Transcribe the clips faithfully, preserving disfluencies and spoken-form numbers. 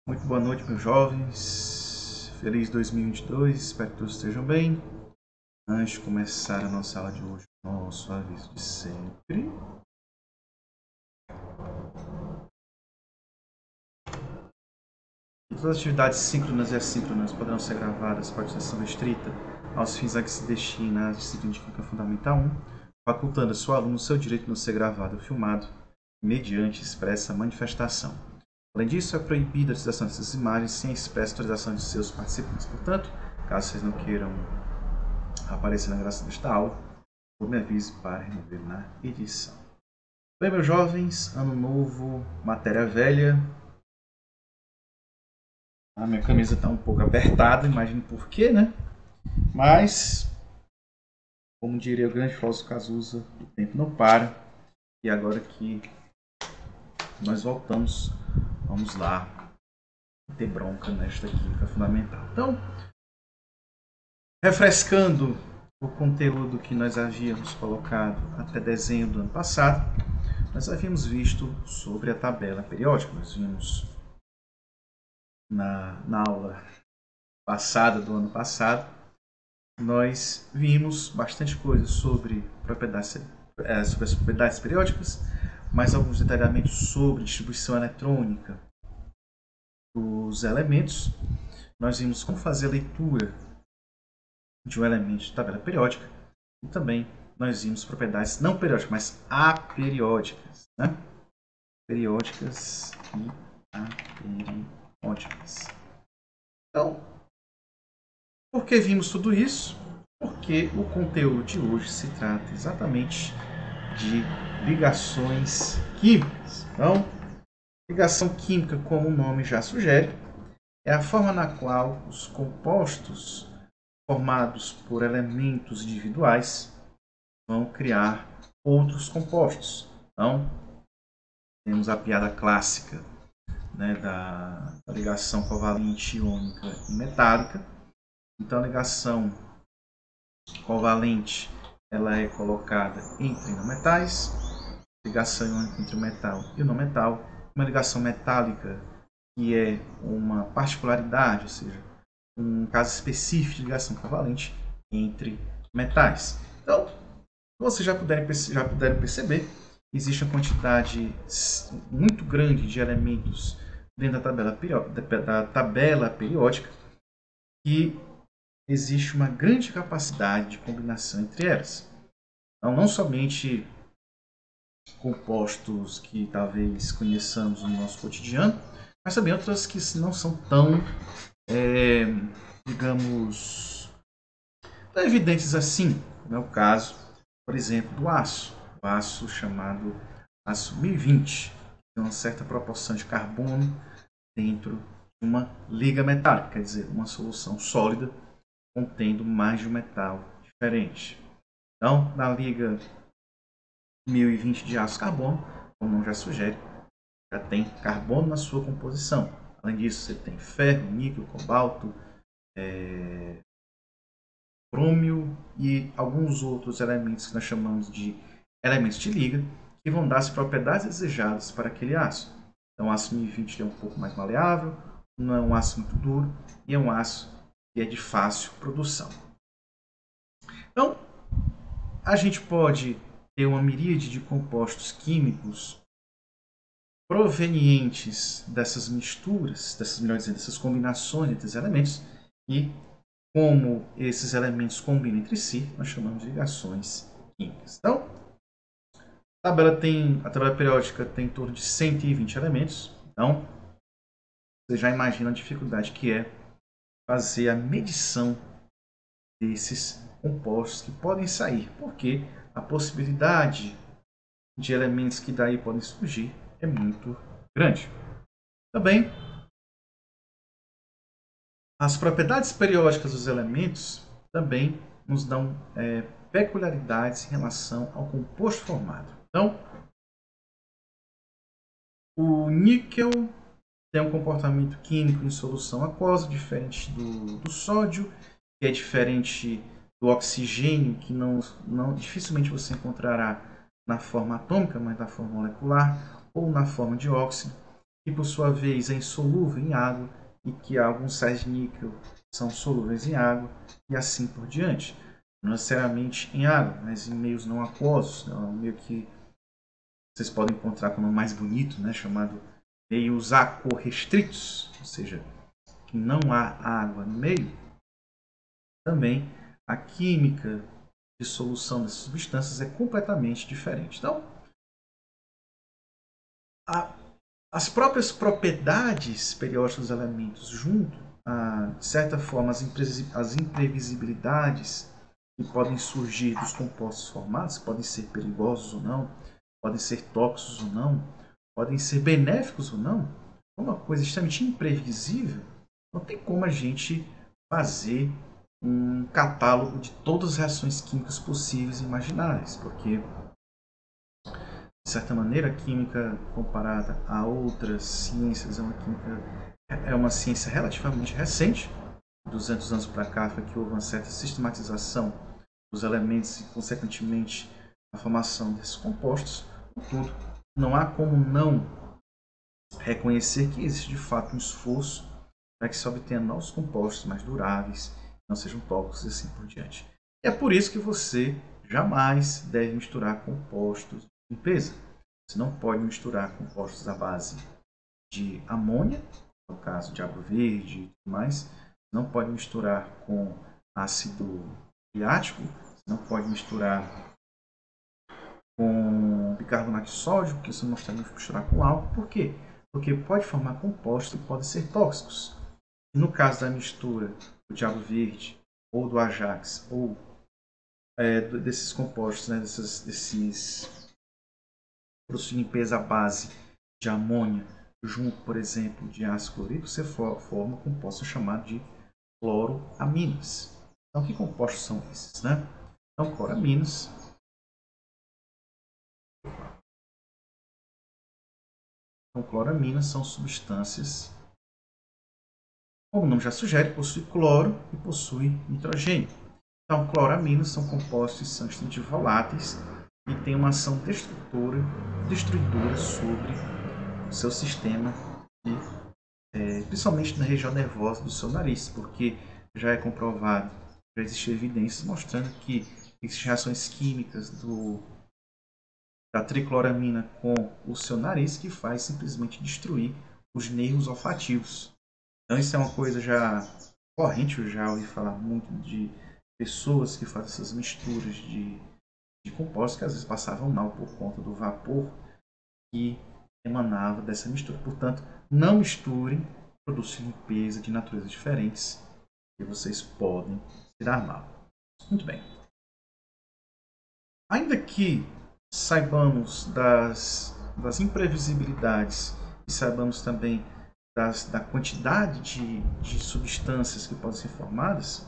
Muito boa noite, meus jovens. Feliz dois mil e vinte e dois. Espero que todos estejam bem. Antes de começar a nossa aula de hoje, nosso aviso de sempre. Todas as atividades síncronas e assíncronas poderão ser gravadas para utilização restrita aos fins a que se destina a disciplina de Química Fundamental um, facultando a seu aluno o seu direito de não ser gravado ou filmado, mediante expressa manifestação. Além disso, é proibida a utilização dessas imagens sem a expressa autorização de seus participantes. Portanto, caso vocês não queiram aparecer na gravação desta aula, me avise para remover na edição. Bem, meus jovens, ano novo, matéria velha. A minha camisa está um pouco apertada, imagino por quê, né? Mas, como diria o grande filósofo Cazuza, o tempo não para. E agora que nós voltamos, vamos lá ter bronca nesta química fundamental. Então, refrescando o conteúdo que nós havíamos colocado até dezembro do ano passado, nós havíamos visto sobre a tabela periódica. Nós vimos na, na aula passada do ano passado, nós vimos bastante coisa sobre, propriedades, é, sobre as propriedades periódicas, mais alguns detalhamentos sobre distribuição eletrônica dos elementos. Nós vimos como fazer a leitura de um elemento de tabela periódica e também nós vimos propriedades não periódicas, mas aperiódicas, né? Periódicas e aperiódicas. Então, por que vimos tudo isso? Porque o conteúdo de hoje se trata exatamente de ligações químicas. Então, ligação química, como o nome já sugere, é a forma na qual os compostos formados por elementos individuais vão criar outros compostos. Então, temos a piada clássica, né, da, da ligação covalente iônica e metálica. Então, a ligação covalente ela é colocada entre não metais, ligação iônica entre o metal e o não metal, uma ligação metálica que é uma particularidade, ou seja, um caso específico de ligação covalente entre metais. Então, vocês já puderam, já puderam perceber, existe uma quantidade muito grande de elementos dentro da tabela, da tabela periódica e existe uma grande capacidade de combinação entre elas. Então, não somente compostos que talvez conheçamos no nosso cotidiano, mas também outras que não são tão, é, digamos, tão evidentes assim, como é o caso, por exemplo, do aço. O aço chamado aço mil e vinte, que tem uma certa proporção de carbono dentro de uma liga metálica, quer dizer, uma solução sólida contendo mais de um metal diferente. Então, na liga mil e vinte de aço carbono, como o nome já sugere, já tem carbono na sua composição. Além disso, você tem ferro, níquel, cobalto, é, crômio e alguns outros elementos que nós chamamos de elementos de liga, que vão dar as propriedades desejadas para aquele aço. Então, o aço mil e vinte é um pouco mais maleável, não é um aço muito duro e é um aço que é de fácil produção. Então, a gente pode ter uma miríade de compostos químicos provenientes dessas misturas, dessas, melhor dizendo, dessas combinações entre os elementos, e como esses elementos combinam entre si, nós chamamos de ligações químicas. Então, a tabela, tem, a tabela periódica tem em torno de cento e vinte elementos, então você já imagina a dificuldade que é fazer a medição desses compostos que podem sair, porque a possibilidade de elementos que daí podem surgir é muito grande. Também, as propriedades periódicas dos elementos também nos dão é, peculiaridades em relação ao composto formado. Então, o níquel tem um comportamento químico em solução aquosa diferente do, do sódio, que é diferente do oxigênio, que não, não dificilmente você encontrará na forma atômica, mas na forma molecular ou na forma de óxido. que por sua vez é insolúvel em água e que alguns sais de níquel são solúveis em água e assim por diante. Não necessariamente em água, mas em meios não aquosos, né? Um meio que vocês podem encontrar como mais bonito, né? Chamado meios aquorrestritos, ou seja, que não há água no meio. Também a química de solução dessas substâncias é completamente diferente. Então, a, as próprias propriedades periódicas dos elementos, junto a, de certa forma, as, as imprevisibilidades que podem surgir dos compostos formados, podem ser perigosos ou não, podem ser tóxicos ou não, podem ser benéficos ou não, é uma coisa extremamente imprevisível, não tem como a gente fazer um catálogo de todas as reações químicas possíveis e imagináveis, porque, de certa maneira, a química comparada a outras ciências é uma química é uma ciência relativamente recente. duzentos anos para cá foi que houve uma certa sistematização dos elementos e, consequentemente, a formação desses compostos. Contudo, não há como não reconhecer que existe de fato um esforço para que se obtenha novos compostos mais duráveis, não sejam tóxicos e assim por diante. E é por isso que você jamais deve misturar compostos de limpeza. Você não pode misturar compostos à base de amônia, no caso de água verde e tudo mais. Não pode misturar com ácido muriático, você não pode misturar com bicarbonato de sódio, porque você não pode misturar com álcool. Por quê? Porque pode formar compostos que podem ser tóxicos. E no caso da mistura do diabo verde ou do Ajax ou é, desses compostos, né, desses, desses produtos de limpeza à base de amônia junto, por exemplo, de ácido clorídrico, você forma um composto chamado de cloroaminas. Então, que compostos são esses, né? Então, cloroaminas então, cloroaminas são substâncias, como o nome já sugere, possui cloro e possui nitrogênio. Então, cloraminas são compostos que são extremamente voláteis e têm uma ação destrutora, destruidora sobre o seu sistema, e, é, principalmente na região nervosa do seu nariz, porque já é comprovado, já existem evidências mostrando que existem reações químicas do, da tricloramina com o seu nariz que faz simplesmente destruir os nervos olfativos. Então isso é uma coisa já corrente, eu já ouvi falar muito de pessoas que fazem essas misturas de, de compostos que às vezes passavam mal por conta do vapor que emanava dessa mistura. Portanto, não misturem produtos de limpeza de naturezas diferentes que vocês podem se dar mal. Muito bem. Ainda que saibamos das, das imprevisibilidades e saibamos também das, da quantidade de, de substâncias que podem ser formadas,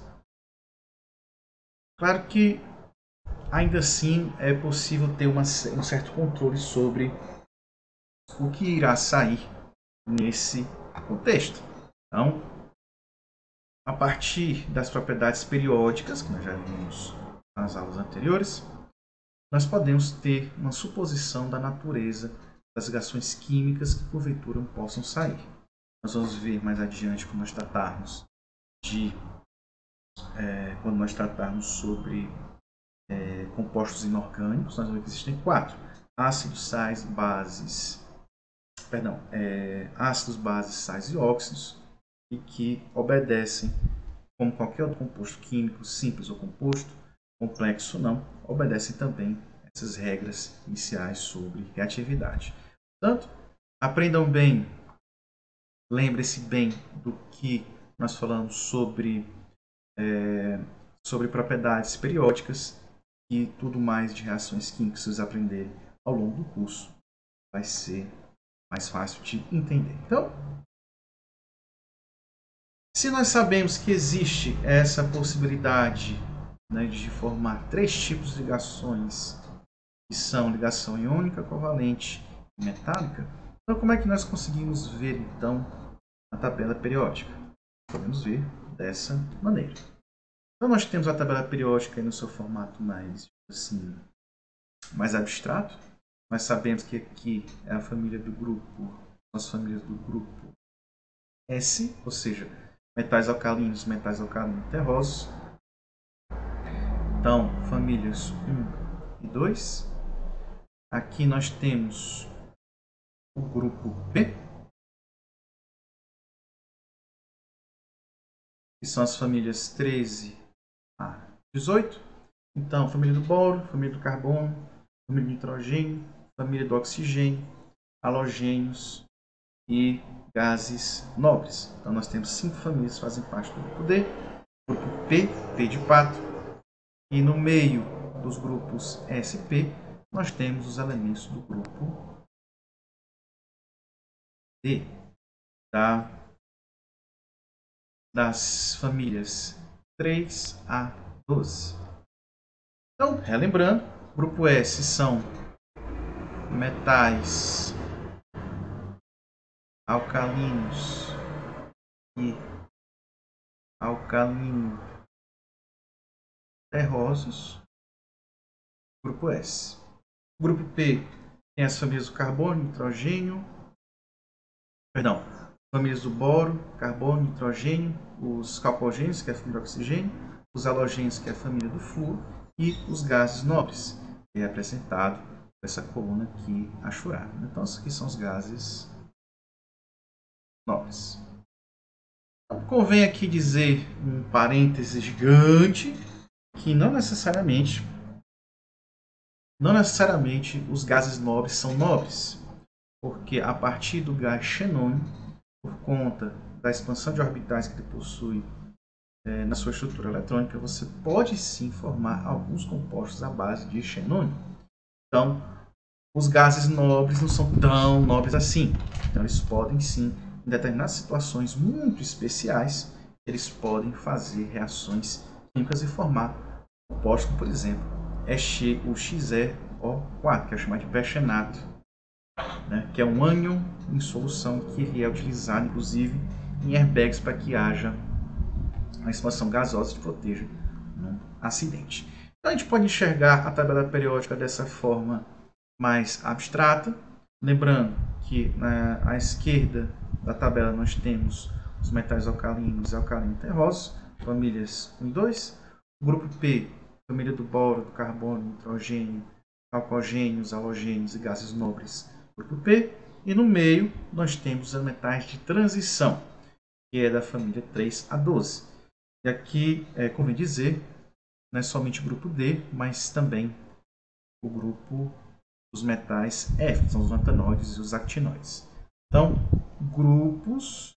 claro que ainda assim é possível ter uma, um certo controle sobre o que irá sair nesse contexto. Então, a partir das propriedades periódicas, que nós já vimos nas aulas anteriores, nós podemos ter uma suposição da natureza das ligações químicas que porventura possam sair. Nós vamos ver mais adiante quando nós tratarmos de é, quando nós tratarmos sobre é, compostos inorgânicos, nós vamos ver que existem quatro: ácidos, sais, bases, perdão, é, ácidos, bases, sais e óxidos, e que obedecem, como qualquer outro composto químico, simples ou composto, complexo ou não, obedecem também essas regras iniciais sobre reatividade. Portanto, aprendam bem, lembre-se bem do que nós falamos sobre, é, sobre propriedades periódicas e tudo mais de reações químicas que vocês aprenderem ao longo do curso. Vai ser mais fácil de entender. Então, se nós sabemos que existe essa possibilidade, né, de formar três tipos de ligações, que são ligação iônica, covalente e metálica, então como é que nós conseguimos ver então a tabela periódica? Podemos ver dessa maneira. Então nós temos a tabela periódica aí no seu formato mais, assim, mais abstrato. Nós sabemos que aqui é a família do grupo as famílias do grupo S, ou seja, metais alcalinos, metais alcalinos terrosos. Então, famílias um e dois. Aqui nós temos o grupo P, que são as famílias treze a dezoito. Então, família do boro, família do carbono, família do nitrogênio, família do oxigênio, halogênios e gases nobres. Então, nós temos cinco famílias que fazem parte do grupo D, grupo P, P de pato, e no meio dos grupos S e P, nós temos os elementos do grupo D, da, das famílias três a doze. Então, relembrando, grupo S são metais alcalinos e alcalino terrosos. Grupo S. Grupo P tem as famílias do carbono, nitrogênio, perdão, famílias do boro, carbono, nitrogênio, os calcogênios, que é a família do oxigênio, os halogênios, que é a família do flúor, e os gases nobres, que é apresentado por essa coluna aqui achurada. Então, esses aqui são os gases nobres. Então, convém aqui dizer um parêntese gigante que não necessariamente não necessariamente os gases nobres são nobres, porque a partir do gás xenônio, por conta da expansão de orbitais que ele possui é, na sua estrutura eletrônica, você pode sim formar alguns compostos à base de xenônio. Então, os gases nobres não são tão nobres assim. Então, eles podem sim, em determinadas situações muito especiais, eles podem fazer reações químicas e formar compostos, por exemplo, o X E O quatro, que é chamado de perxenato, né, que é um ânion em solução que ele é utilizado, inclusive, em airbags para que haja a expansão gasosa que proteja num acidente. Então, a gente pode enxergar a tabela periódica dessa forma mais abstrata, lembrando que na à esquerda da tabela nós temos os metais alcalinos e alcalinos terrosos, famílias um e dois, o grupo P, família do boro, do carbono, nitrogênio, calcogênios, halogênios e gases nobres, grupo P, e no meio nós temos os metais de transição, que é da família três a doze. E aqui é, convém dizer, não é somente o grupo D, mas também o grupo dos metais F, que são os lantanoides e os actinoides. Então, grupos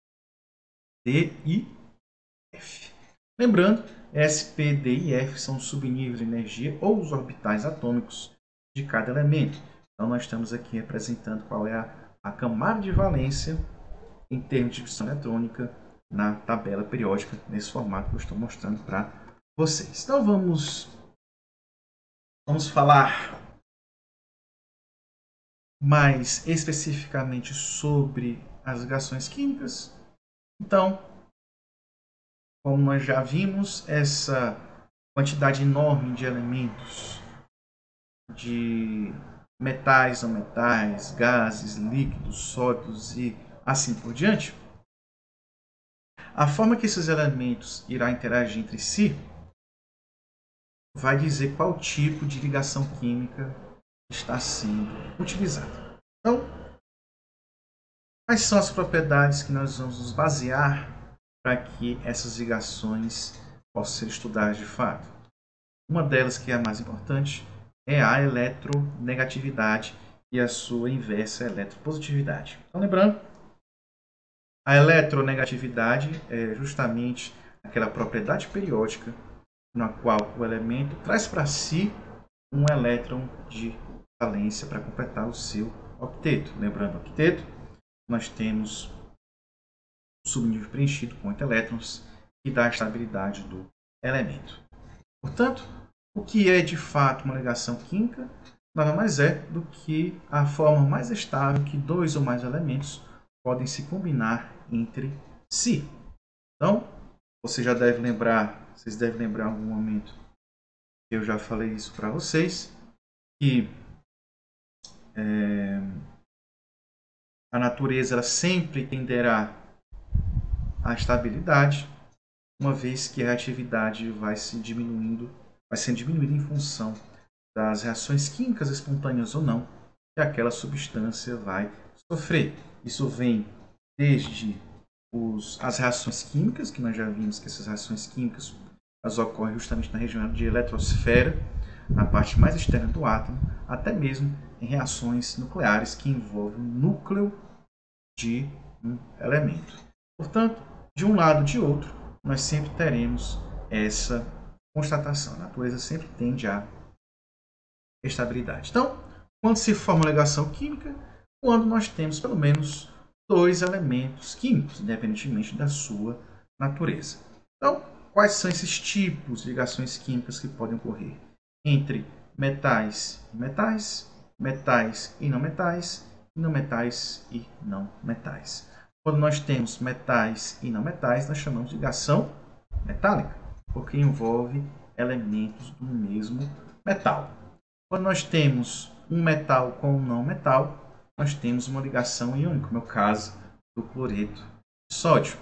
D e F. Lembrando, S, P, D e F são subníveis de energia ou os orbitais atômicos de cada elemento. Então, nós estamos aqui representando qual é a, a camada de valência em termos de distribuição eletrônica na tabela periódica, nesse formato que eu estou mostrando para vocês. Então, vamos, vamos falar mais especificamente sobre as ligações químicas. Então, como nós já vimos, essa quantidade enorme de elementos, de metais, não metais, gases, líquidos, sólidos e assim por diante, a forma que esses elementos irão interagir entre si vai dizer qual tipo de ligação química está sendo utilizada. Então, quais são as propriedades que nós vamos nos basear para que essas ligações possam ser estudadas de fato? Uma delas, que é a mais importante, é a eletronegatividade e a sua inversa, a eletropositividade. Então, lembrando, a eletronegatividade é justamente aquela propriedade periódica na qual o elemento traz para si um elétron de valência para completar o seu octeto. Lembrando, o octeto, nós temos o subnível preenchido com oito elétrons que dá a estabilidade do elemento. Portanto, o que é de fato uma ligação química nada mais é do que a forma mais estável que dois ou mais elementos podem se combinar entre si. Então, você já deve lembrar, vocês devem lembrar em algum momento que eu já falei isso para vocês, que é, a natureza ela sempre tenderá à estabilidade, uma vez que a reatividade vai se diminuindo, vai sendo diminuída em função das reações químicas espontâneas ou não, que aquela substância vai sofrer. Isso vem desde os, as reações químicas, que nós já vimos que essas reações químicas elas ocorrem justamente na região de eletrosfera, na parte mais externa do átomo, até mesmo em reações nucleares que envolvem o núcleo de um elemento. Portanto, de um lado ou de outro, nós sempre teremos essa constatação. A natureza sempre tende à estabilidade. Então, quando se forma uma ligação química, quando nós temos pelo menos dois elementos químicos, independentemente da sua natureza. Então, quais são esses tipos de ligações químicas que podem ocorrer? Entre metais e metais, metais e não metais, e não metais e não metais. Quando nós temos metais e não metais, nós chamamos de ligação metálica, porque envolve elementos do mesmo metal. Quando nós temos um metal com um não metal, nós temos uma ligação iônica, como é o caso do cloreto de sódio.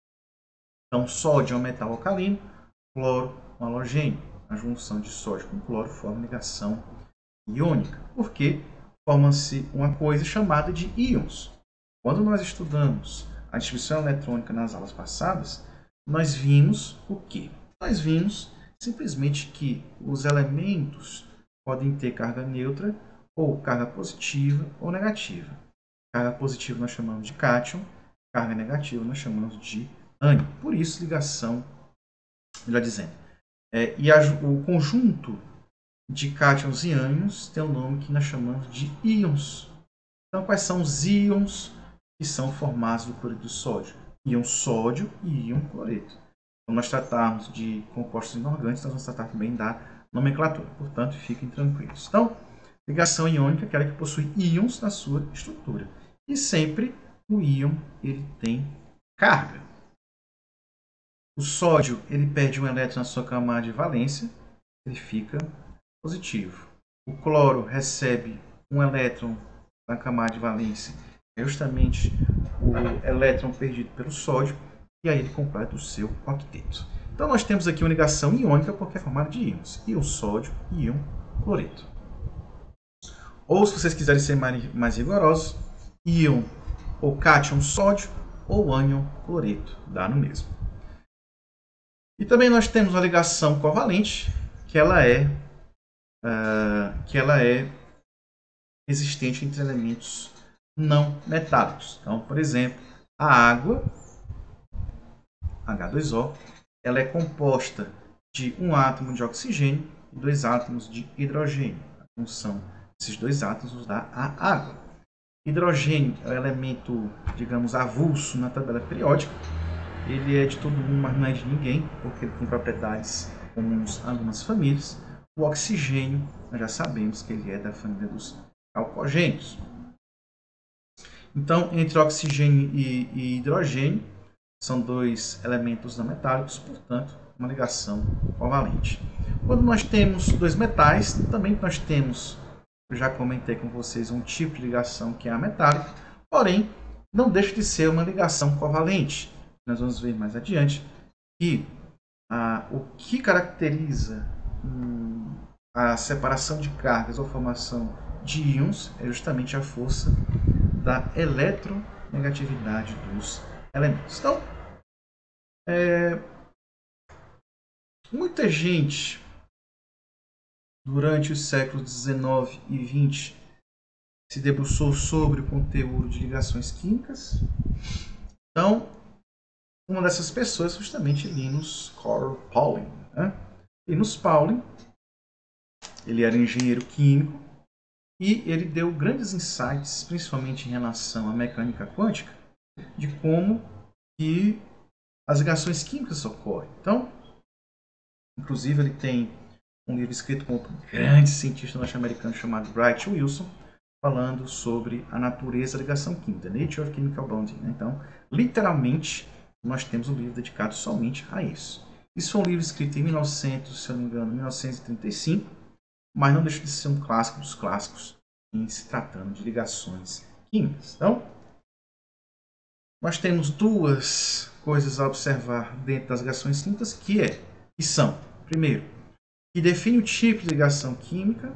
Então, sódio é um metal alcalino, cloro um halogênio. A junção de sódio com cloro forma ligação iônica, porque forma-se uma coisa chamada de íons. Quando nós estudamos a distribuição eletrônica nas aulas passadas, nós vimos o quê? Nós vimos simplesmente que os elementos podem ter carga neutra ou carga positiva ou negativa. Carga positiva nós chamamos de cátion, carga negativa nós chamamos de ânion. Por isso, ligação, melhor dizendo. É, e a, o conjunto de cátions e ânions tem um nome que nós chamamos de íons. Então, quais são os íons que são formados do cloreto de sódio? Íon sódio e íon cloreto. Quando nós tratarmos de compostos inorgânicos, nós vamos tratar também da nomenclatura. Portanto, fiquem tranquilos. Então, ligação iônica é aquela que possui íons na sua estrutura. E sempre o íon ele tem carga. O sódio ele perde um elétron na sua camada de valência, ele fica positivo. O cloro recebe um elétron na camada de valência, é justamente o elétron perdido pelo sódio, e aí ele completa o seu octeto. Então nós temos aqui uma ligação iônica porque é formada de íons, íon sódio e íon cloreto. Ou se vocês quiserem ser mais, mais rigorosos, íon ou cátion sódio ou ânion cloreto, dá no mesmo. E também nós temos uma ligação covalente, que ela é, uh, que ela é existente entre elementos não metálicos. Então, por exemplo, a água, H dois O, ela é composta de um átomo de oxigênio e dois átomos de hidrogênio. A função desses dois átomos nos dá a água. Hidrogênio é um elemento, digamos, avulso na tabela periódica. Ele é de todo mundo, mas não é de ninguém, porque ele tem propriedades comuns a algumas famílias. O oxigênio, nós já sabemos que ele é da família dos alcogênios. Então, entre oxigênio e, e hidrogênio, são dois elementos não metálicos, portanto, uma ligação covalente. Quando nós temos dois metais, também nós temos, eu já comentei com vocês, um tipo de ligação que é a metálica, porém, não deixa de ser uma ligação covalente. Nós vamos ver mais adiante que ah, o que caracteriza hum, a separação de cargas ou formação de íons é justamente a força da eletronegatividade dos elementos. Então, é, muita gente durante os séculos dezenove e vinte se debruçou sobre o conteúdo de ligações químicas. Então, uma dessas pessoas é justamente Linus Carl Pauling. Né? Linus Pauling, ele era engenheiro químico e ele deu grandes insights, principalmente em relação à mecânica quântica, de como que as ligações químicas ocorrem. Então, inclusive, ele tem um livro escrito por um grande cientista norte-americano chamado Bright Wilson, falando sobre a natureza da ligação química, Nature of Chemical Bonding. Né? Então, literalmente, nós temos um livro dedicado somente a isso. Isso foi um livro escrito em mil e novecentos, se eu não me engano, mil novecentos e trinta e cinco, mas não deixa de ser um clássico dos clássicos em se tratando de ligações químicas. Então, nós temos duas coisas a observar dentro das ligações químicas, que é, que são, primeiro, que define o tipo de ligação química,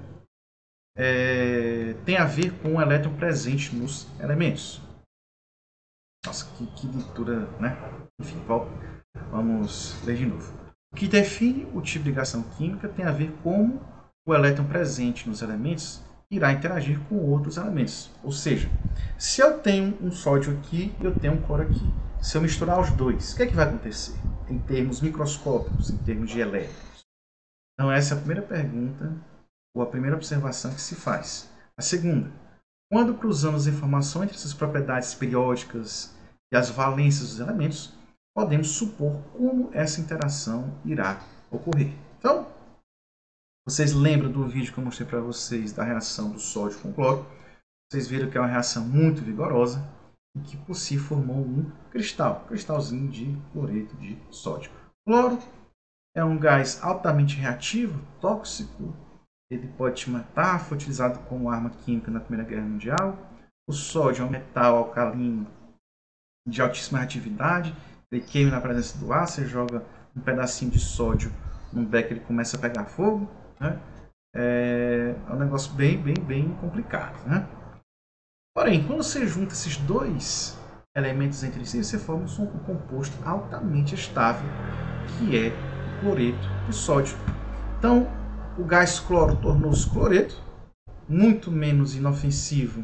é, tem a ver com o elétron presente nos elementos. Nossa, que, que leitura, né? Enfim, vamos ler de novo. O que define o tipo de ligação química tem a ver com o elétron presente nos elementos irá interagir com outros elementos. Ou seja, se eu tenho um sódio aqui e eu tenho um cloro aqui, se eu misturar os dois, o que é que vai acontecer? Em termos microscópicos, em termos de elétrons. Então essa é a primeira pergunta, ou a primeira observação que se faz. A segunda, quando cruzamos informações entre essas propriedades periódicas e as valências dos elementos, podemos supor como essa interação irá ocorrer. Então, vocês lembram do vídeo que eu mostrei para vocês da reação do sódio com cloro? Vocês viram que é uma reação muito vigorosa e que por si formou um cristal, um cristalzinho de cloreto de sódio. O cloro é um gás altamente reativo, tóxico. Ele pode te matar, foi utilizado como arma química na Primeira Guerra Mundial. O sódio é um metal alcalino de altíssima reatividade. Ele queima na presença do ar, você joga um pedacinho de sódio num becker, ele começa a pegar fogo. Né? É, é um negócio bem, bem, bem complicado. Né? Porém, quando você junta esses dois elementos entre si, você forma um composto altamente estável, que é o cloreto de sódio. Então, o gás cloro tornou-se cloreto, muito menos inofensivo,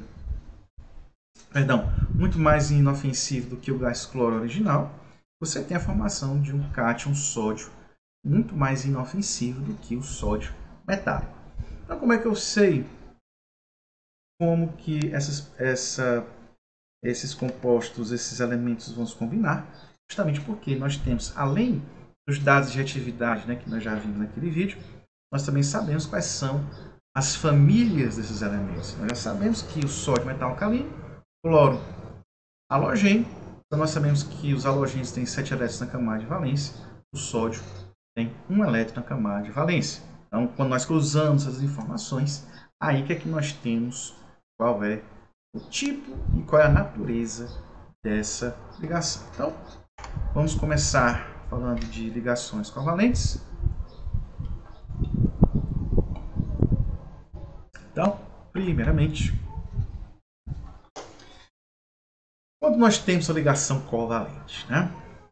perdão, muito mais inofensivo do que o gás cloro original. Você tem a formação de um cátion sódio muito mais inofensivo do que o sódio metálico. Então, como é que eu sei como que essas, essa, esses compostos, esses elementos vão se combinar? Justamente porque nós temos, além dos dados de reatividade, né, que nós já vimos naquele vídeo, nós também sabemos quais são as famílias desses elementos. Nós já sabemos que o sódio é metal alcalino, cloro halogênio. Então nós sabemos que os halogênios têm sete elétrons na camada de valência, o sódio tem um elétron na camada de valência. Então, quando nós cruzamos essas informações, aí que é que nós temos qual é o tipo e qual é a natureza dessa ligação. Então, vamos começar falando de ligações covalentes. Então, primeiramente, quando nós temos a ligação covalente, né?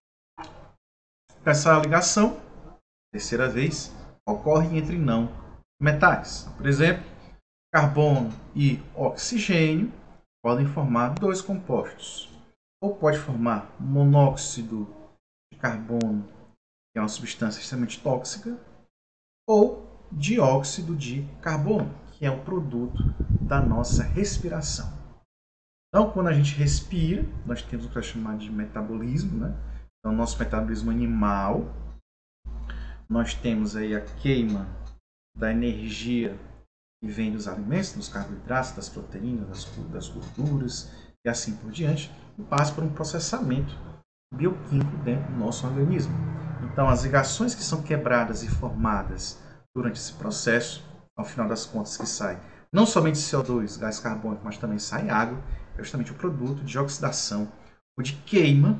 Essa ligação, terceira vez, ocorre entre não metais. Por exemplo, carbono e oxigênio podem formar dois compostos. Ou pode formar monóxido de carbono, que é uma substância extremamente tóxica, ou dióxido de carbono, que é um produto da nossa respiração. Então, quando a gente respira, nós temos o que é chamado de metabolismo, né? Então, nosso metabolismo animal, nós temos aí a queima da energia que vem dos alimentos, dos carboidratos, das proteínas, das, das gorduras e assim por diante, e passa por um processamento bioquímico dentro do nosso organismo. Então, as ligações que são quebradas e formadas durante esse processo, ao final das contas que sai não somente C O dois, gás carbônico, mas também sai água, é justamente o produto de oxidação ou de queima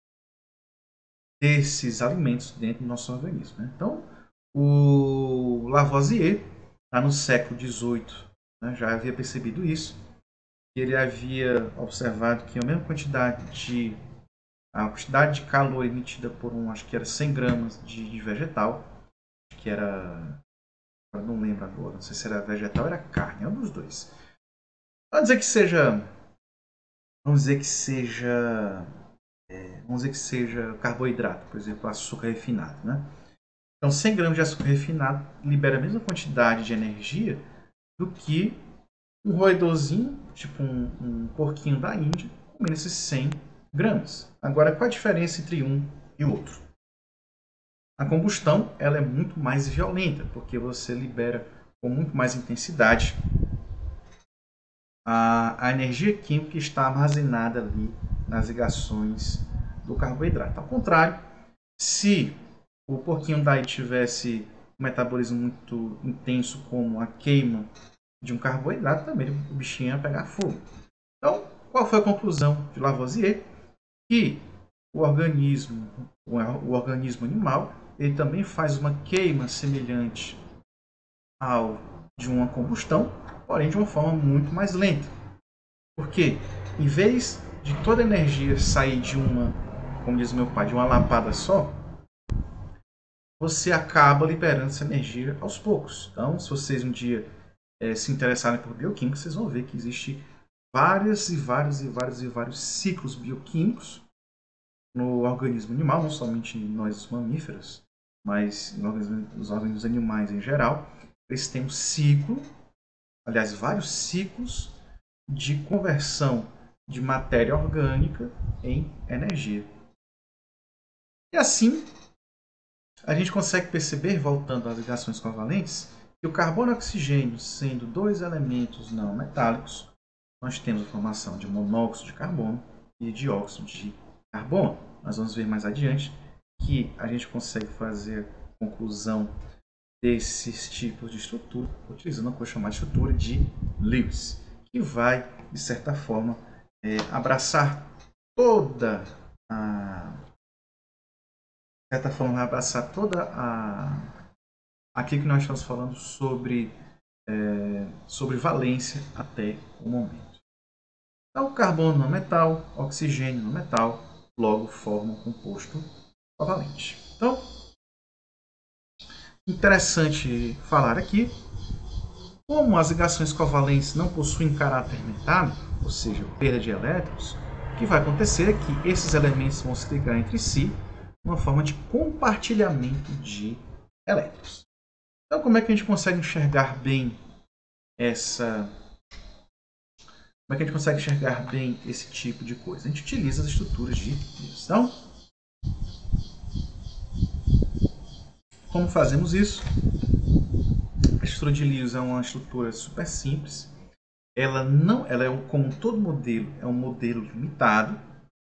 desses alimentos dentro do nosso organismo. Né? Então, o Lavoisier, lá no século dezoito, né, já havia percebido isso. Ele havia observado que a mesma quantidade de a quantidade de calor emitida por um, acho que era cem gramas de, de vegetal, que era, eu não lembro agora, não sei se era vegetal ou era carne, é um dos dois. Vamos dizer que seja, vamos dizer que seja, é, vamos dizer que seja carboidrato, por exemplo, açúcar refinado, né? Então, cem gramas de açúcar refinado libera a mesma quantidade de energia do que um roedorzinho, tipo um, um porquinho da Índia, comendo esses cem gramas. Agora, qual a diferença entre um e o outro? A combustão ela é muito mais violenta, porque você libera com muito mais intensidade a, a energia química que está armazenada ali nas ligações do carboidrato. Ao contrário, se o porquinho daí tivesse um metabolismo muito intenso, como a queima de um carboidrato, também o bichinho ia pegar fogo. Então, qual foi a conclusão de Lavoisier? que o organismo, o organismo animal, ele também faz uma queima semelhante ao de uma combustão, porém de uma forma muito mais lenta. Porque, em vez de toda a energia sair de uma, como diz meu pai, de uma lapada só, você acaba liberando essa energia aos poucos. Então, se vocês um dia é, se interessarem por bioquímica, vocês vão ver que existe vários e vários e vários e vários ciclos bioquímicos no organismo animal, não somente nós mamíferos, mas nos organismos animais em geral. Eles têm um ciclo, aliás, vários ciclos de conversão de matéria orgânica em energia. E assim, a gente consegue perceber, voltando às ligações covalentes, que o carbono e o oxigênio, sendo dois elementos não metálicos, nós temos a formação de monóxido de carbono e dióxido de carbono. Nós vamos ver mais adiante que a gente consegue fazer a conclusão desses tipos de estrutura utilizando a coisa chamada estrutura de Lewis, que vai, de certa forma, é, abraçar toda a... de certa forma, vai abraçar toda a... aquilo que nós estamos falando sobre, é, sobre valência até o momento. Então, carbono não metal, oxigênio não metal, logo formam um composto covalente. Então, interessante falar aqui, como as ligações covalentes não possuem caráter metálico, ou seja, perda de elétrons, o que vai acontecer é que esses elementos vão se ligar entre si uma forma de compartilhamento de elétrons. Então, como é que a gente consegue enxergar bem essa... Como é que a gente consegue enxergar bem esse tipo de coisa? A gente utiliza as estruturas de Lewis. Então, como fazemos isso? A estrutura de Lewis é uma estrutura super simples. Ela não, ela é como todo modelo, é um modelo limitado.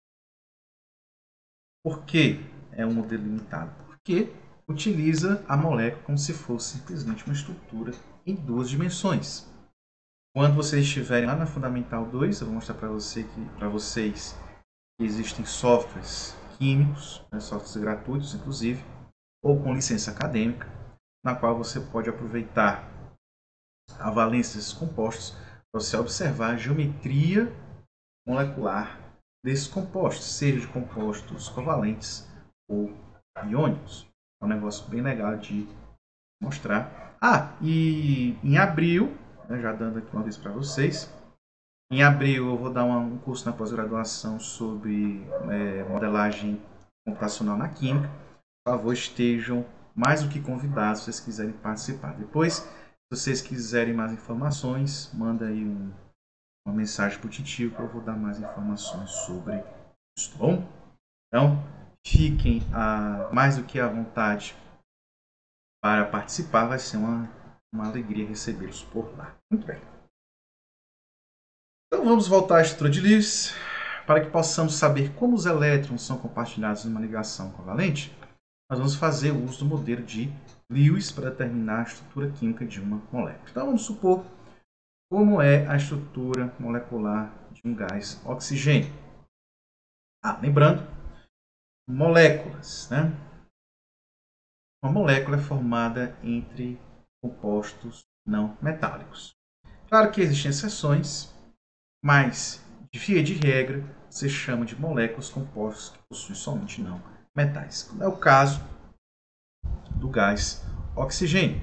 Por que é um modelo limitado? Porque utiliza a molécula como se fosse simplesmente uma estrutura em duas dimensões. Quando vocês estiverem lá na Fundamental dois, eu vou mostrar para você que, para vocês que existem softwares químicos, né, softwares gratuitos inclusive, ou com licença acadêmica, na qual você pode aproveitar a valência desses compostos para você observar a geometria molecular desses compostos, seja de compostos covalentes ou iônicos. É um negócio bem legal de mostrar. Ah, e em abril, né, já dando aqui uma vez para vocês, em abril eu vou dar uma, um curso na pós-graduação sobre é, modelagem computacional na química. Por favor, estejam mais do que convidados se vocês quiserem participar. Depois, se vocês quiserem mais informações, manda aí um, uma mensagem para o Titio que eu vou dar mais informações sobre isso, tá bom? Então, fiquem a, mais do que à vontade para participar, vai ser uma, uma alegria recebê-los por lá. Muito bem. Então, vamos voltar à estrutura de Lewis. Para que possamos saber como os elétrons são compartilhados em uma ligação covalente, nós vamos fazer uso do modelo de Lewis para determinar a estrutura química de uma molécula. Então, vamos supor como é a estrutura molecular de um gás oxigênio. Ah, lembrando, moléculas, né? Uma molécula é formada entre compostos não metálicos. Claro que existem exceções, mas, de via de regra, se chama de moléculas compostas que possuem somente não metais. Como é o caso do gás oxigênio.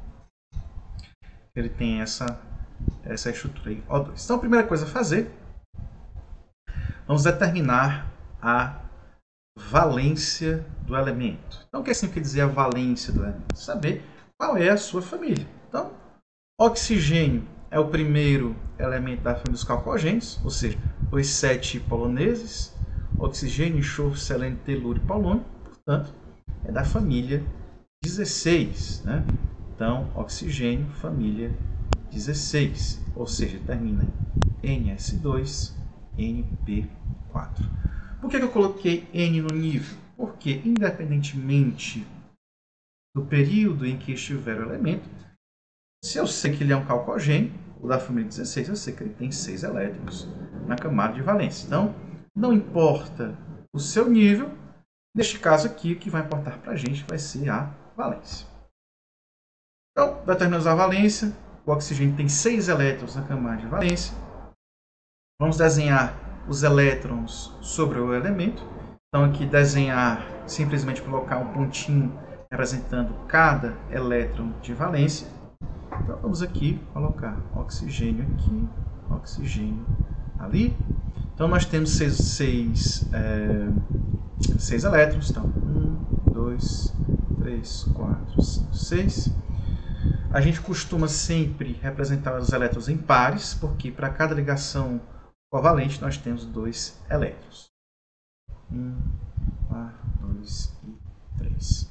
Ele tem essa, essa estrutura aí, O dois. Então, a primeira coisa a fazer, vamos determinar a valência do elemento. Então, o que significa dizer a valência do elemento? Saber qual é a sua família. Então, oxigênio é o primeiro elemento da família dos calcogênios, ou seja, os sete poloneses, oxigênio, enxofre, selênio, telúrio e polônio, portanto, é da família dezesseis. Né? Então, oxigênio, família dezesseis, ou seja, termina em N S dois, N P quatro. Por que eu coloquei N no nível? Porque, independentemente do período em que estiver o elemento, se eu sei que ele é um calcogênio, o da família dezesseis, eu sei que ele tem seis elétrons na camada de valência. Então, não importa o seu nível. Neste caso aqui, o que vai importar para a gente vai ser a valência. Então, determinamos a valência. O oxigênio tem seis elétrons na camada de valência. Vamos desenhar os elétrons sobre o elemento. Então, aqui desenhar, simplesmente colocar um pontinho representando cada elétron de valência. Então, vamos aqui colocar oxigênio aqui, oxigênio ali. Então, nós temos seis, seis, é, seis elétrons. Então, um, dois, três, quatro, cinco, seis. A gente costuma sempre representar os elétrons em pares, porque para cada ligação covalente nós temos dois elétrons. Um, dois e três.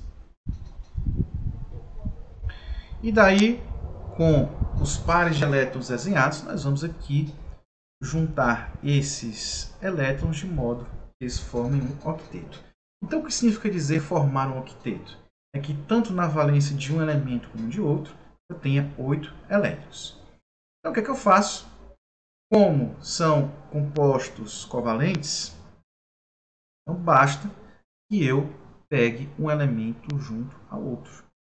E daí, com os pares de elétrons desenhados, nós vamos aqui juntar esses elétrons de modo que eles formem um octeto. Então, o que significa dizer formar um octeto? É que tanto na valência de um elemento como de outro, eu tenha oito elétrons. Então, o que é que eu faço? Como são compostos covalentes, não basta que eu pegue um elemento junto ao outro.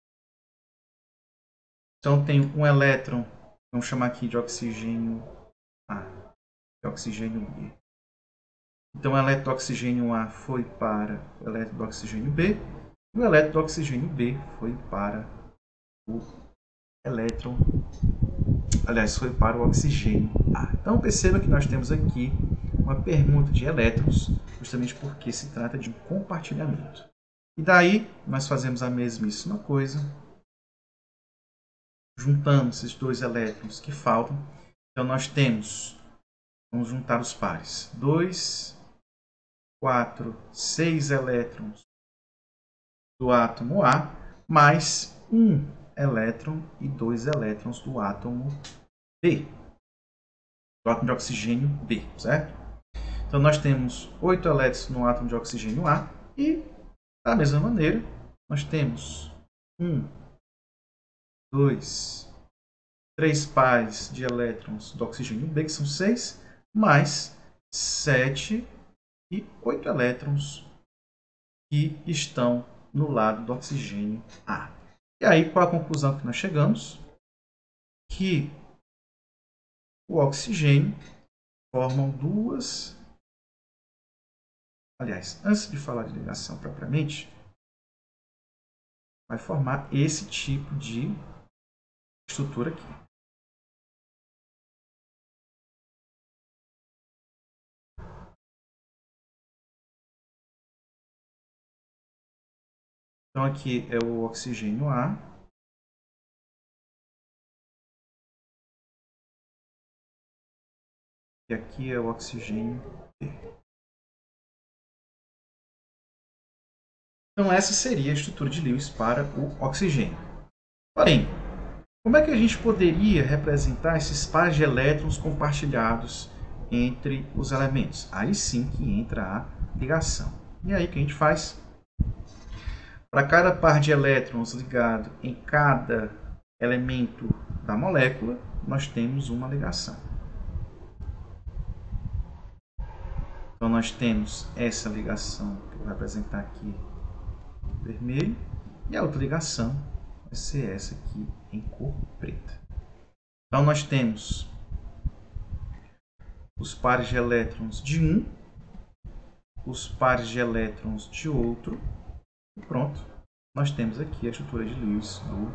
Então, eu tenho um elétron, vamos chamar aqui de oxigênio A, de oxigênio B. Então, o elétron do oxigênio A foi para o elétron do oxigênio B, e o elétron do oxigênio B foi para o elétron, aliás, foi para o oxigênio A. Então, perceba que nós temos aqui uma permuta de elétrons, justamente porque se trata de um compartilhamento. E daí, nós fazemos a mesmíssima coisa, juntamos esses dois elétrons que faltam. Então, nós temos, vamos juntar os pares, dois, quatro, seis elétrons do átomo A, mais um elétron e dois elétrons do átomo B, do átomo de oxigênio B, certo? Então, nós temos oito elétrons no átomo de oxigênio A e, da mesma maneira, nós temos um, dois, três pares de elétrons do oxigênio B, que são seis, mais sete e oito elétrons que estão no lado do oxigênio A. E aí, qual a conclusão que nós chegamos? Que o oxigênio formam duas... Aliás, antes de falar de ligação propriamente, vai formar esse tipo de estrutura aqui. Então, aqui é o oxigênio A. E aqui é o oxigênio B. Então, essa seria a estrutura de Lewis para o oxigênio. Porém, como é que a gente poderia representar esses pares de elétrons compartilhados entre os elementos? Aí sim que entra a ligação. E aí o que a gente faz? Para cada par de elétrons ligado em cada elemento da molécula, nós temos uma ligação. Então, nós temos essa ligação, que eu vou representar aqui em vermelho, e a outra ligação vai ser essa aqui em cor preta. Então, nós temos os pares de elétrons de um, os pares de elétrons de outro, e pronto. Nós temos aqui a estrutura de Lewis do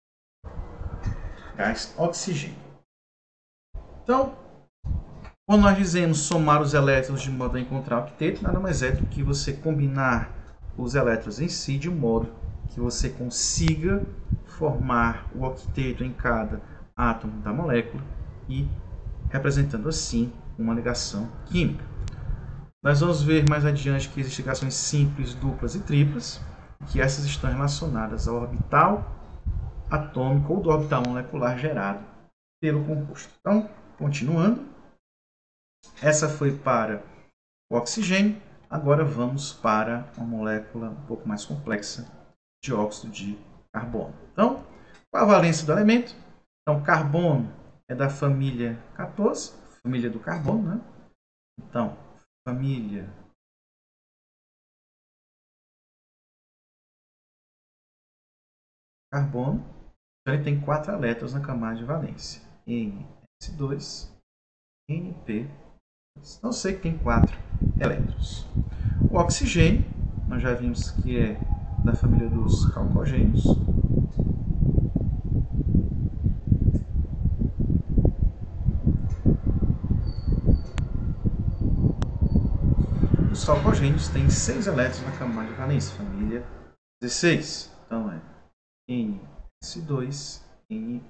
gás oxigênio. Então, quando nós dizemos somar os elétrons de modo a encontrar o octeto, nada mais é do que você combinar os elétrons em si de modo que você consiga formar o octeto em cada átomo da molécula e representando assim uma ligação química. Nós vamos ver mais adiante que existem ligações simples, duplas e triplas, que essas estão relacionadas ao orbital atômico ou do orbital molecular gerado pelo composto. Então, continuando, essa foi para o oxigênio. Agora vamos para uma molécula um pouco mais complexa, dióxido de carbono. Então, qual a valência do elemento? Então, carbono é da família quatorze, família do carbono, né? Então, família carbono, então ele tem quatro elétrons na camada de valência. N S dois, N P. Então sei que tem quatro elétrons. O oxigênio, nós já vimos que é da família dos calcogênios. Os calcogênios têm seis elétrons na camada de valência, família dezesseis. Então é N S dois, N,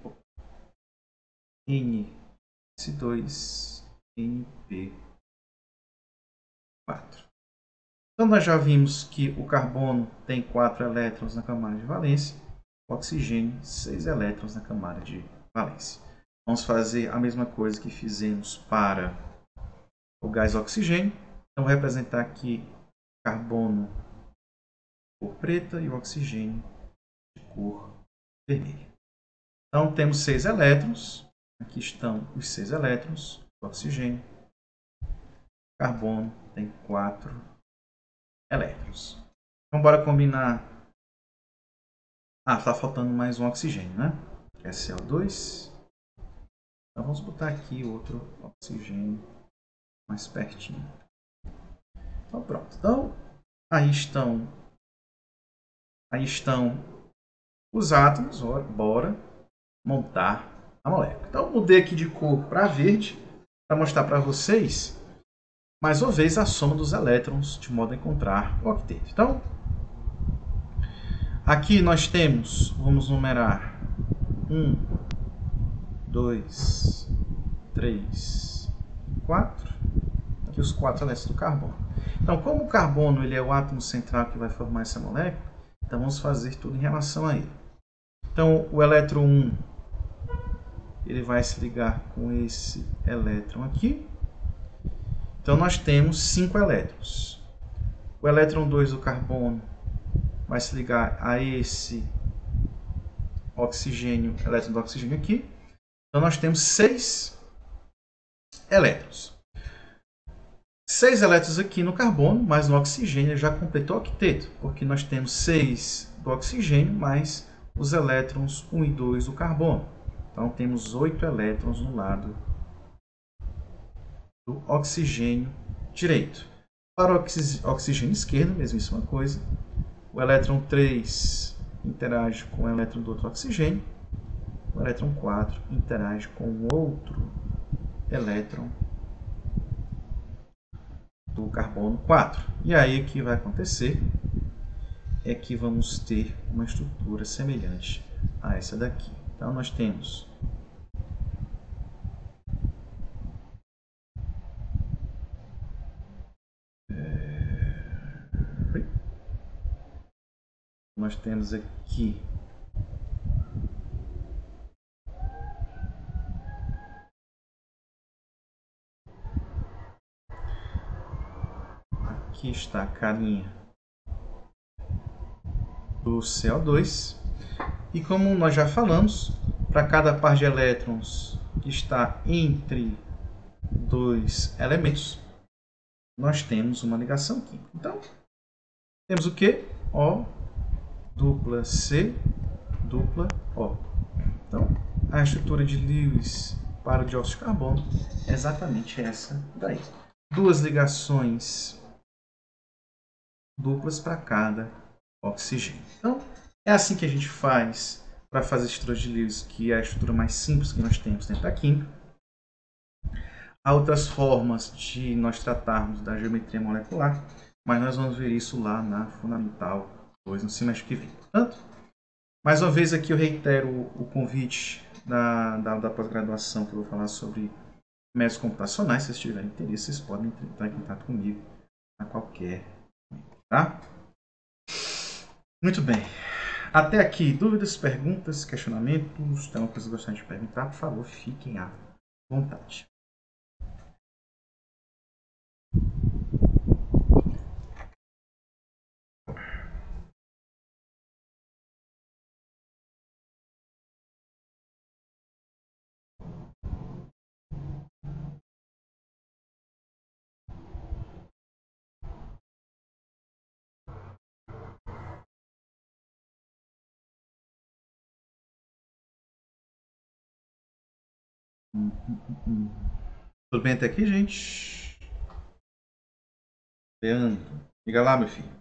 N S dois, N P quatro. Então nós já vimos que o carbono tem quatro elétrons na camada de valência, o oxigênio seis elétrons na camada de valência. Vamos fazer a mesma coisa que fizemos para o gás oxigênio. Então, vou representar aqui carbono de cor preta e o oxigênio de cor vermelha. Então, temos seis elétrons. Aqui estão os seis elétrons do oxigênio. O carbono tem quatro elétrons. Então, bora combinar. Ah, está faltando mais um oxigênio, né? Que é C O dois. Então, vamos botar aqui outro oxigênio mais pertinho. Então, pronto. Então, aí estão, aí estão os átomos. Bora montar a molécula. Então, mudei aqui de cor para verde para mostrar para vocês, mais uma vez, a soma dos elétrons de modo a encontrar o octeto. Então, aqui nós temos, vamos numerar um, dois, três, quatro. Aqui os quatro elétrons do carbono. Então, como o carbono ele é o átomo central que vai formar essa molécula, então vamos fazer tudo em relação a ele. Então, o elétron um ele vai se ligar com esse elétron aqui. Então, nós temos cinco elétrons. O elétron dois do carbono vai se ligar a esse oxigênio, elétron do oxigênio aqui. Então, nós temos seis elétrons. seis elétrons aqui no carbono, mas no oxigênio já completou o octeto, porque nós temos seis do oxigênio, mais os elétrons um e dois do carbono. Então, temos oito elétrons no lado do oxigênio direito. Para o oxigênio esquerdo, mesmíssima coisa. O elétron três interage com o elétron do outro oxigênio. O elétron quatro interage com o outro elétron do carbono quatro. E aí o que vai acontecer é que vamos ter uma estrutura semelhante a essa daqui. Então nós temos é... nós temos aqui aqui está a carinha do C O dois. E como nós já falamos, para cada par de elétrons que está entre dois elementos, nós temos uma ligação química. Então, temos o que? O dupla C dupla O. Então, a estrutura de Lewis para o dióxido de carbono é exatamente essa daí. Duas ligações duplas para cada oxigênio. Então, é assim que a gente faz para fazer a estrutura de Lewis, que é a estrutura mais simples que nós temos dentro da química. Há outras formas de nós tratarmos da geometria molecular, mas nós vamos ver isso lá na Fundamental dois, no semestre que vem. Portanto, mais uma vez aqui eu reitero o convite da, da, da pós-graduação, que eu vou falar sobre métodos computacionais. Se vocês tiverem interesse, vocês podem entrar em contato comigo a qualquer momento, tá? Muito bem. Até aqui, dúvidas, perguntas, questionamentos? Tem alguma coisa que gostaria de perguntar? Por favor, fiquem à vontade. Hum, hum, hum. Tudo bem até aqui, gente? Leandro, diga lá, meu filho.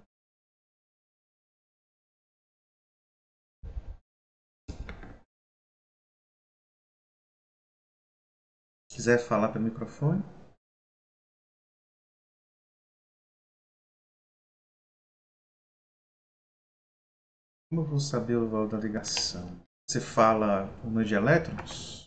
Se quiser falar pelo microfone. Como eu vou saber o valor da ligação? Você fala o número de elétrons?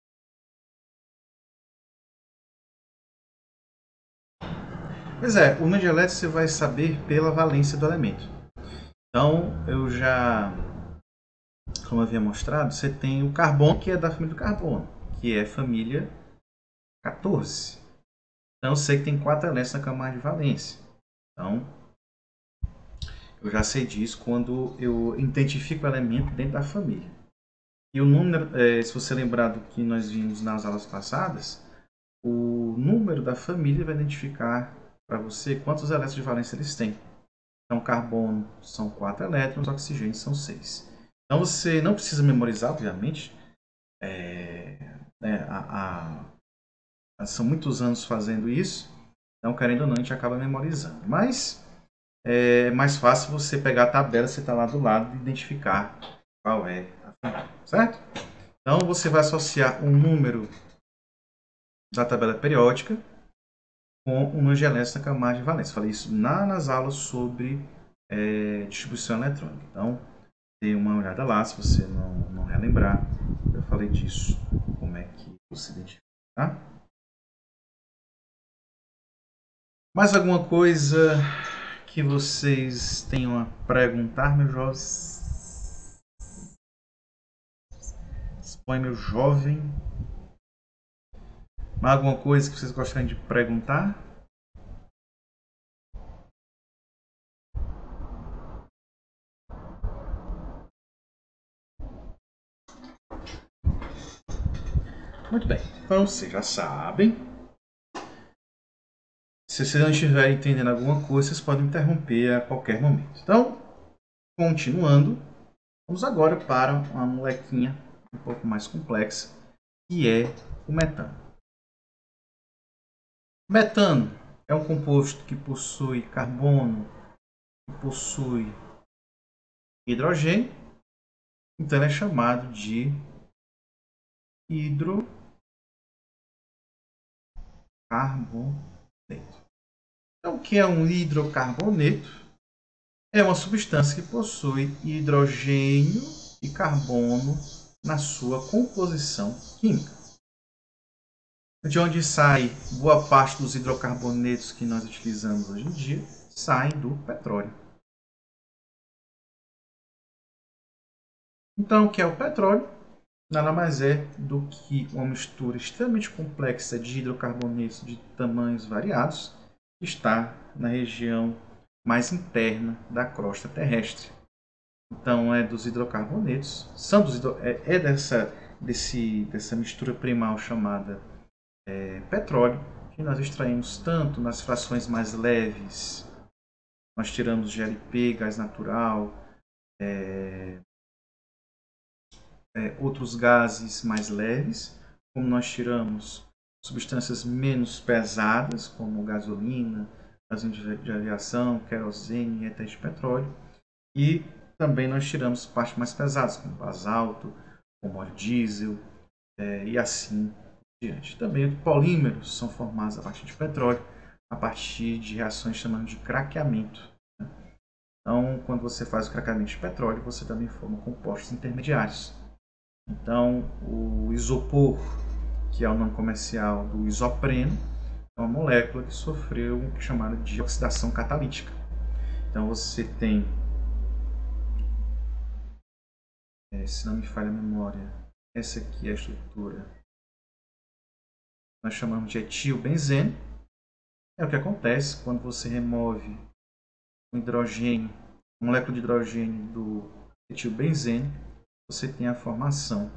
Pois é, o número de elétrons você vai saber pela valência do elemento. Então, eu já, como eu havia mostrado, você tem o carbono, que é da família do carbono, que é família quatorze. Então, eu sei que tem quatro elétrons na camada de valência. Então, eu já sei disso quando eu identifico o elemento dentro da família. E o número, é, se você lembrar do que nós vimos nas aulas passadas, o número da família vai identificar para você quantos elétrons de valência eles têm. Então, carbono são quatro elétrons, oxigênio são seis. Então, você não precisa memorizar, obviamente. É, é, a, a, são muitos anos fazendo isso. Então, querendo ou não, a gente acaba memorizando. Mas é mais fácil você pegar a tabela, você está lá do lado e identificar qual é a família, certo? Então, você vai associar o número da tabela periódica com o número de elétrons na camada de valência. Falei isso na, nas aulas sobre é, distribuição eletrônica. Então, dê uma olhada lá, se você não, não relembrar. Eu falei disso, como é que você identifica, tá? Mais alguma coisa que vocês tenham a perguntar, meus jovens? Expõe, meu jovem. Mais alguma coisa que vocês gostariam de perguntar? Muito bem, então vocês já sabem. Se vocês não estiverem entendendo alguma coisa, vocês podem interromper a qualquer momento. Então, continuando, vamos agora para uma molequinha um pouco mais complexa, que é o metano. Metano é um composto que possui carbono, que possui hidrogênio, então ele é chamado de hidrocarboneto. Então, o que é um hidrocarboneto? É uma substância que possui hidrogênio e carbono na sua composição química. De onde sai boa parte dos hidrocarbonetos que nós utilizamos hoje em dia, saem do petróleo. Então, o que é o petróleo? Nada mais é do que uma mistura extremamente complexa de hidrocarbonetos de tamanhos variados, que está na região mais interna da crosta terrestre. Então, é dos hidrocarbonetos, são dos hidro... é, é dessa, desse, dessa mistura primal chamada é, petróleo, que nós extraímos tanto nas frações mais leves, nós tiramos G L P, gás natural, é, é, outros gases mais leves, como nós tiramos substâncias menos pesadas, como gasolina, gasolina de aviação, querosene e éter de petróleo, e também nós tiramos partes mais pesadas, como basalto, como óleo diesel é, e assim por diante. Também polímeros são formados a partir de petróleo, a partir de reações chamadas de craqueamento. Né? Então, quando você faz o craqueamento de petróleo, você também forma compostos intermediários. Então, o isopor, que é o nome comercial do isopreno, é uma molécula que sofreu o que é chamado de oxidação catalítica. Então, você tem, é, se não me falha a memória, essa aqui é a estrutura. Nós chamamos de etilbenzeno. É o que acontece quando você remove o hidrogênio, a molécula de hidrogênio do etilbenzeno, você tem a formação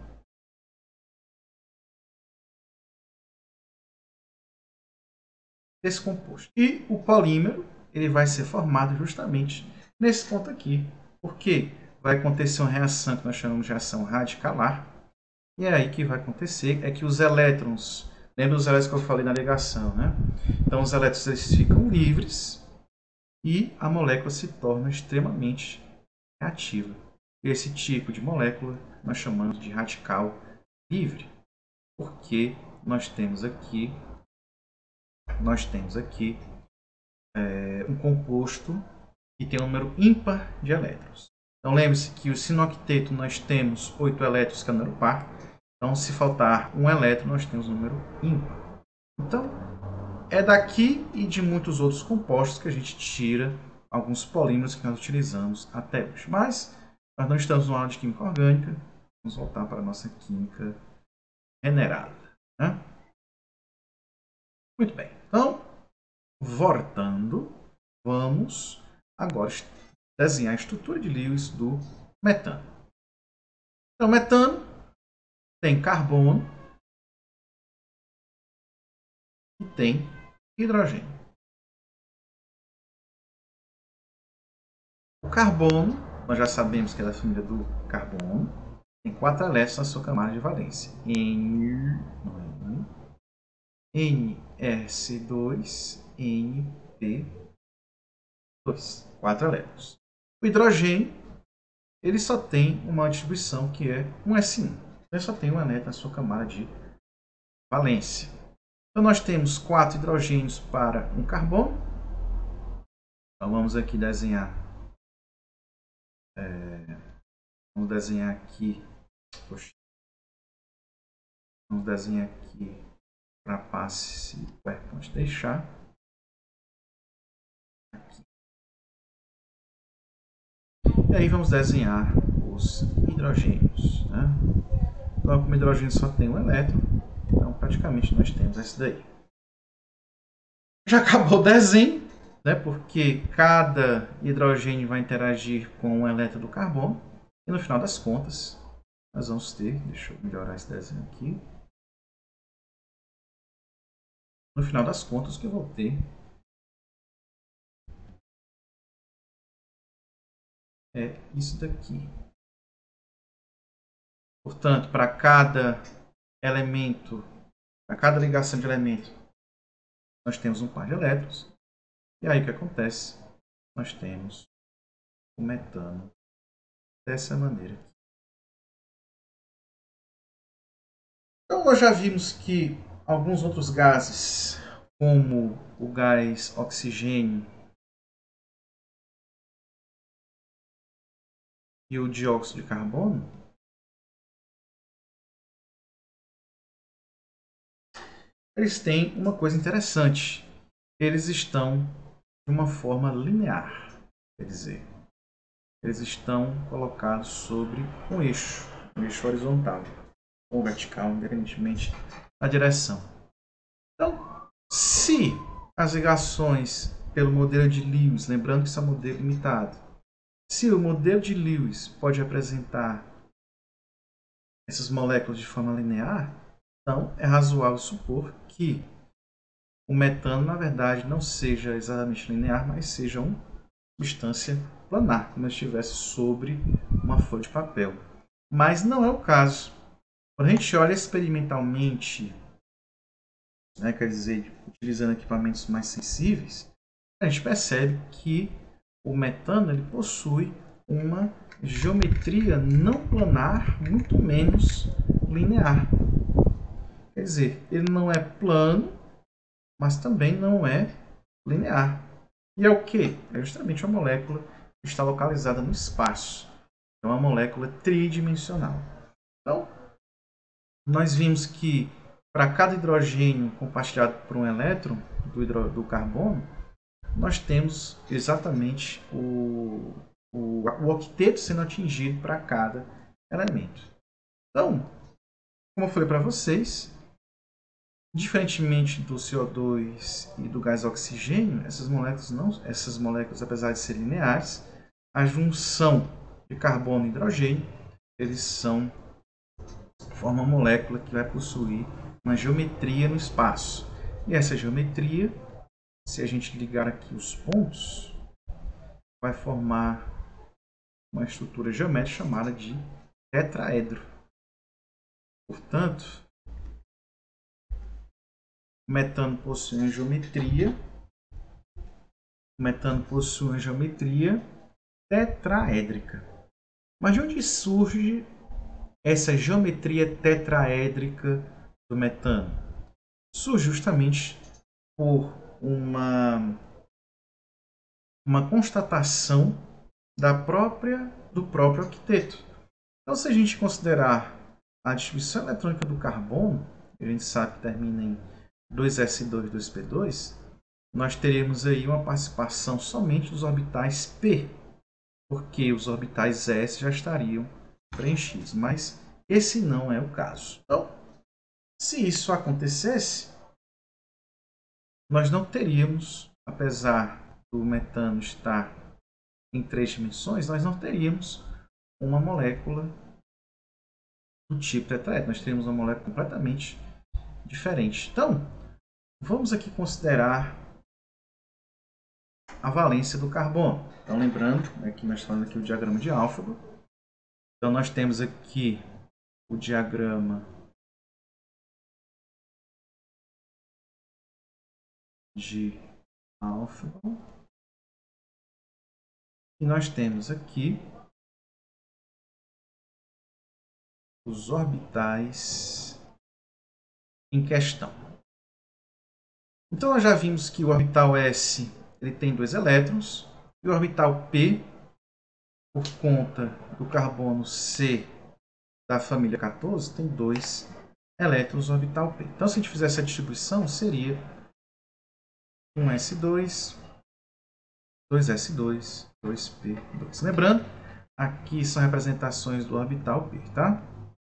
desse composto. E o polímero ele vai ser formado justamente nesse ponto aqui, porque vai acontecer uma reação que nós chamamos de reação radicalar. E é aí que vai acontecer é que os elétrons, lembra os elétrons que eu falei na ligação, né? Então os elétrons eles ficam livres e a molécula se torna extremamente reativa. Esse tipo de molécula nós chamamos de radical livre, porque nós temos aqui nós temos aqui é, um composto que tem um número ímpar de elétrons. Então lembre-se que o sinocteto nós temos oito elétrons, que é o número par. Então se faltar um elétron, nós temos o número ímpar. Então é daqui e de muitos outros compostos que a gente tira alguns polímeros que nós utilizamos até hoje. Mas nós não estamos numa aula de química orgânica, vamos voltar para a nossa química generada. Né? Muito bem, então, voltando, vamos agora desenhar a estrutura de Lewis do metano. Então, metano tem carbono e tem hidrogênio. O carbono, nós já sabemos que é da família do carbono, tem quatro elétrons na sua camada de valência. N, N S dois, N P dois. Quatro elétrons. O hidrogênio, ele só tem uma distribuição que é um S um. Ele só tem um elétron na sua camada de valência. Então nós temos quatro hidrogênios para um carbono. Então vamos aqui desenhar. É, vamos desenhar aqui. Poxa, vamos desenhar aqui para passe se o PowerPoint deixar. Aqui. E aí vamos desenhar os hidrogênios. Né? Então, como o hidrogênio só tem um elétron, então praticamente nós temos esse daí. Já acabou o desenho, né? Porque cada hidrogênio vai interagir com um elétron do carbono. E no final das contas, nós vamos ter, deixa eu melhorar esse desenho aqui. No final das contas, o que eu vou ter é isso daqui. Portanto, para cada elemento, para cada ligação de elemento, nós temos um par de elétrons. E aí o que acontece? Nós temos o metano dessa maneira. Então nós já vimos que alguns outros gases, como o gás oxigênio e o dióxido de carbono, eles têm uma coisa interessante. Eles estão de uma forma linear, quer dizer, eles estão colocados sobre um eixo, um eixo horizontal ou vertical, independentemente da direção. Então, se as ligações pelo modelo de Lewis, lembrando que isso é um modelo limitado, se o modelo de Lewis pode representar essas moléculas de forma linear, então é razoável supor que o metano, na verdade, não seja exatamente linear, mas seja uma substância planar, como se estivesse sobre uma folha de papel. Mas não é o caso. Quando a gente olha experimentalmente, né, quer dizer, utilizando equipamentos mais sensíveis, a gente percebe que o metano ele possui uma geometria não planar, muito menos linear. Quer dizer, ele não é plano, mas também não é linear. E é o que? É justamente uma molécula que está localizada no espaço. É uma molécula tridimensional. Então, nós vimos que para cada hidrogênio compartilhado por um elétron do, hidro, do carbono, nós temos exatamente o, o, o octeto sendo atingido para cada elemento. Então, como eu falei para vocês, diferentemente do C O dois e do gás oxigênio, essas moléculas, não, essas moléculas, apesar de serem lineares, a junção de carbono e hidrogênio, eles são formam uma molécula que vai possuir uma geometria no espaço. E essa geometria, se a gente ligar aqui os pontos, vai formar uma estrutura geométrica chamada de tetraedro. Portanto, o metano possui uma geometria, o metano possui uma geometria tetraédrica. Mas de onde surge essa geometria tetraédrica do metano? Surge justamente por uma, uma constatação da própria, do próprio octeto. Então, se a gente considerar a distribuição eletrônica do carbono, a gente sabe que termina em dois s dois, dois p dois, nós teremos aí uma participação somente dos orbitais p, porque os orbitais s já estariam preenchidos, mas esse não é o caso. Então, se isso acontecesse, nós não teríamos, apesar do metano estar em três dimensões, nós não teríamos uma molécula do tipo tetraédrico. Nós teríamos uma molécula completamente diferente. Então, vamos aqui considerar a valência do carbono. Então, lembrando, aqui nós estamos aqui o diagrama de Alfvédor. Então, nós temos aqui o diagrama de Alfvédor. E nós temos aqui os orbitais em questão. Então, nós já vimos que o orbital S ele tem dois elétrons e o orbital P, por conta do carbono C da família quatorze, tem dois elétrons no orbital P. Então, se a gente fizesse a distribuição, seria um s dois, dois s dois, dois p dois. Lembrando, aqui são representações do orbital P, tá?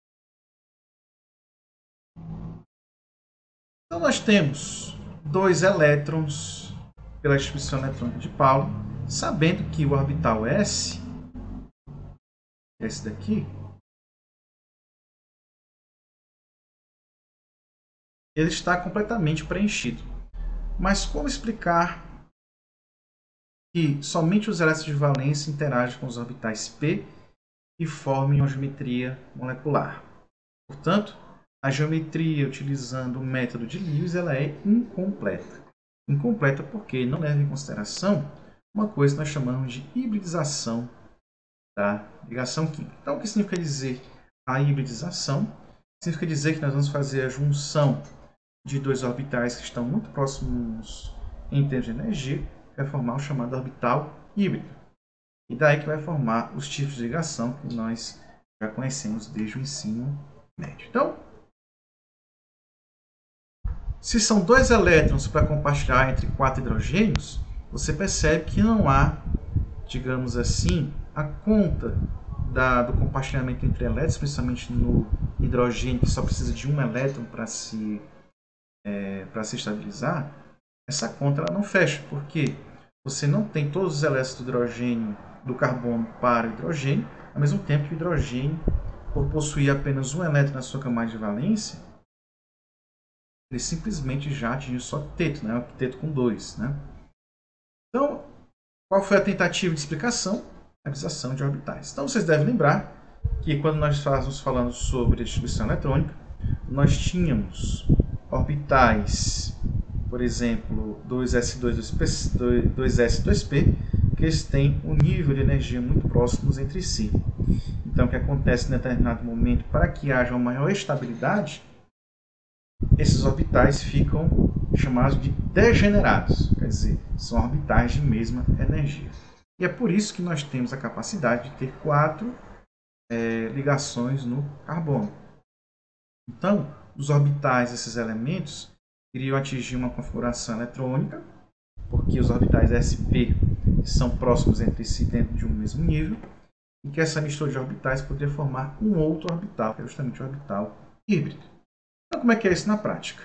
Então, nós temos dois elétrons pela distribuição eletrônica de Paulo, sabendo que o orbital S, esse daqui, ele está completamente preenchido. Mas como explicar que somente os elétrons de valência interagem com os orbitais P e formem uma geometria molecular? Portanto, a geometria utilizando o método de Lewis ela é incompleta. Incompleta porque não leva em consideração uma coisa que nós chamamos de hibridização da ligação química. Então, o que significa dizer a hibridização? Significa dizer que nós vamos fazer a junção de dois orbitais que estão muito próximos em termos de energia, que vai formar o chamado orbital híbrido. E daí que vai formar os tipos de ligação que nós já conhecemos desde o ensino médio. Então, se são dois elétrons para compartilhar entre quatro hidrogênios, você percebe que não há, digamos assim, a conta da, do compartilhamento entre elétrons, principalmente no hidrogênio, que só precisa de um elétron para se, é, para se estabilizar. Essa conta ela não fecha, porque você não tem todos os elétrons do hidrogênio do carbono para o hidrogênio, ao mesmo tempo que o hidrogênio, por possuir apenas um elétron na sua camada de valência, ele simplesmente já atinge só octeto, né? Octeto com dois. Né? Então, qual foi a tentativa de explicação? A hibridização de orbitais. Então, vocês devem lembrar que quando nós estávamos falando sobre a distribuição eletrônica, nós tínhamos orbitais, por exemplo, dois s dois, dois s dois p, que eles têm um nível de energia muito próximos entre si. Então, o que acontece em determinado momento, para que haja uma maior estabilidade, esses orbitais ficam chamados de degenerados, quer dizer, são orbitais de mesma energia. E é por isso que nós temos a capacidade de ter quatro é, ligações no carbono. Então, os orbitais desses elementos iriam atingir uma configuração eletrônica, porque os orbitais sp são próximos entre si dentro de um mesmo nível, e que essa mistura de orbitais poderia formar um outro orbital, que é justamente o orbital híbrido. Então, como é que é isso na prática?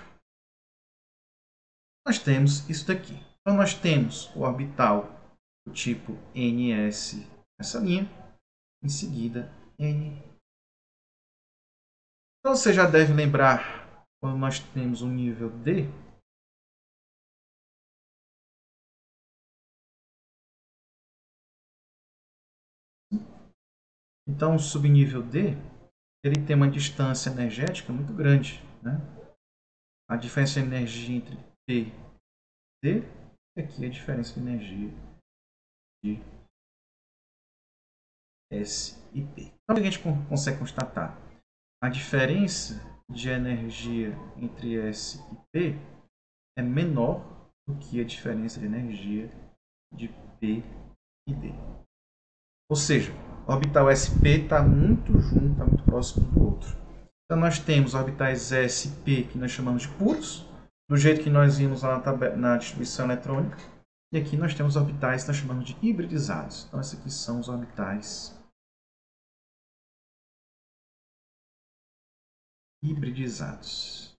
Nós temos isso daqui. Então, nós temos o orbital do tipo N S nessa linha, em seguida N. Então, você já deve lembrar quando nós temos o nível D, então o subnível D ele tem uma distância energética muito grande, né? A diferença de energia entre P e D, e aqui a diferença de energia de S e P. Então a gente consegue constatar a diferença de energia entre S e P é menor do que a diferença de energia de P e D. Ou seja, o orbital S P está muito junto, está muito próximo do outro. Então nós temos orbitais S e P que nós chamamos de puros, do jeito que nós vimos lá na, tabela, na distribuição eletrônica. E aqui nós temos orbitais que nós chamamos de hibridizados. Então esses aqui são os orbitais hibridizados.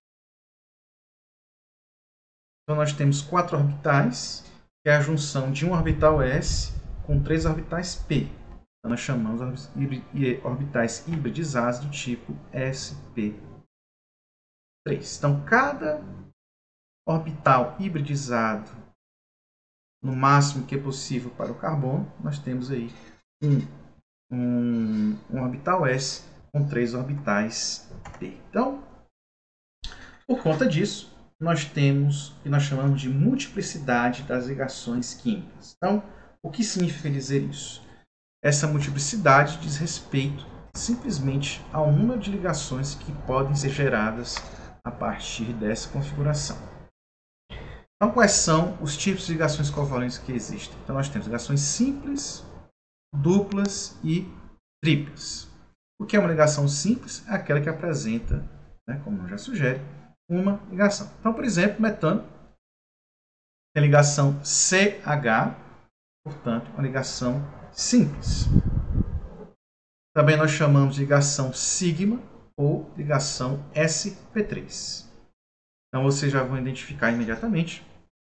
Então nós temos quatro orbitais, que é a junção de um orbital S com três orbitais P. Então nós chamamos de orbitais hibridizados do tipo S P três. Então cada orbital hibridizado no máximo que é possível para o carbono, nós temos aí um, um, um orbital S com três orbitais P. Então, por conta disso, nós temos o que nós chamamos de multiplicidade das ligações químicas. Então, o que significa dizer isso? Essa multiplicidade diz respeito simplesmente ao número de ligações que podem ser geradas a partir dessa configuração. Então, quais são os tipos de ligações covalentes que existem? Então, nós temos ligações simples, duplas e triplas. O que é uma ligação simples? É aquela que apresenta, né, como já sugere, uma ligação. Então, por exemplo, metano tem ligação C H, portanto, uma ligação simples. Também nós chamamos de ligação sigma ou ligação S P três. Então, vocês já vão identificar imediatamente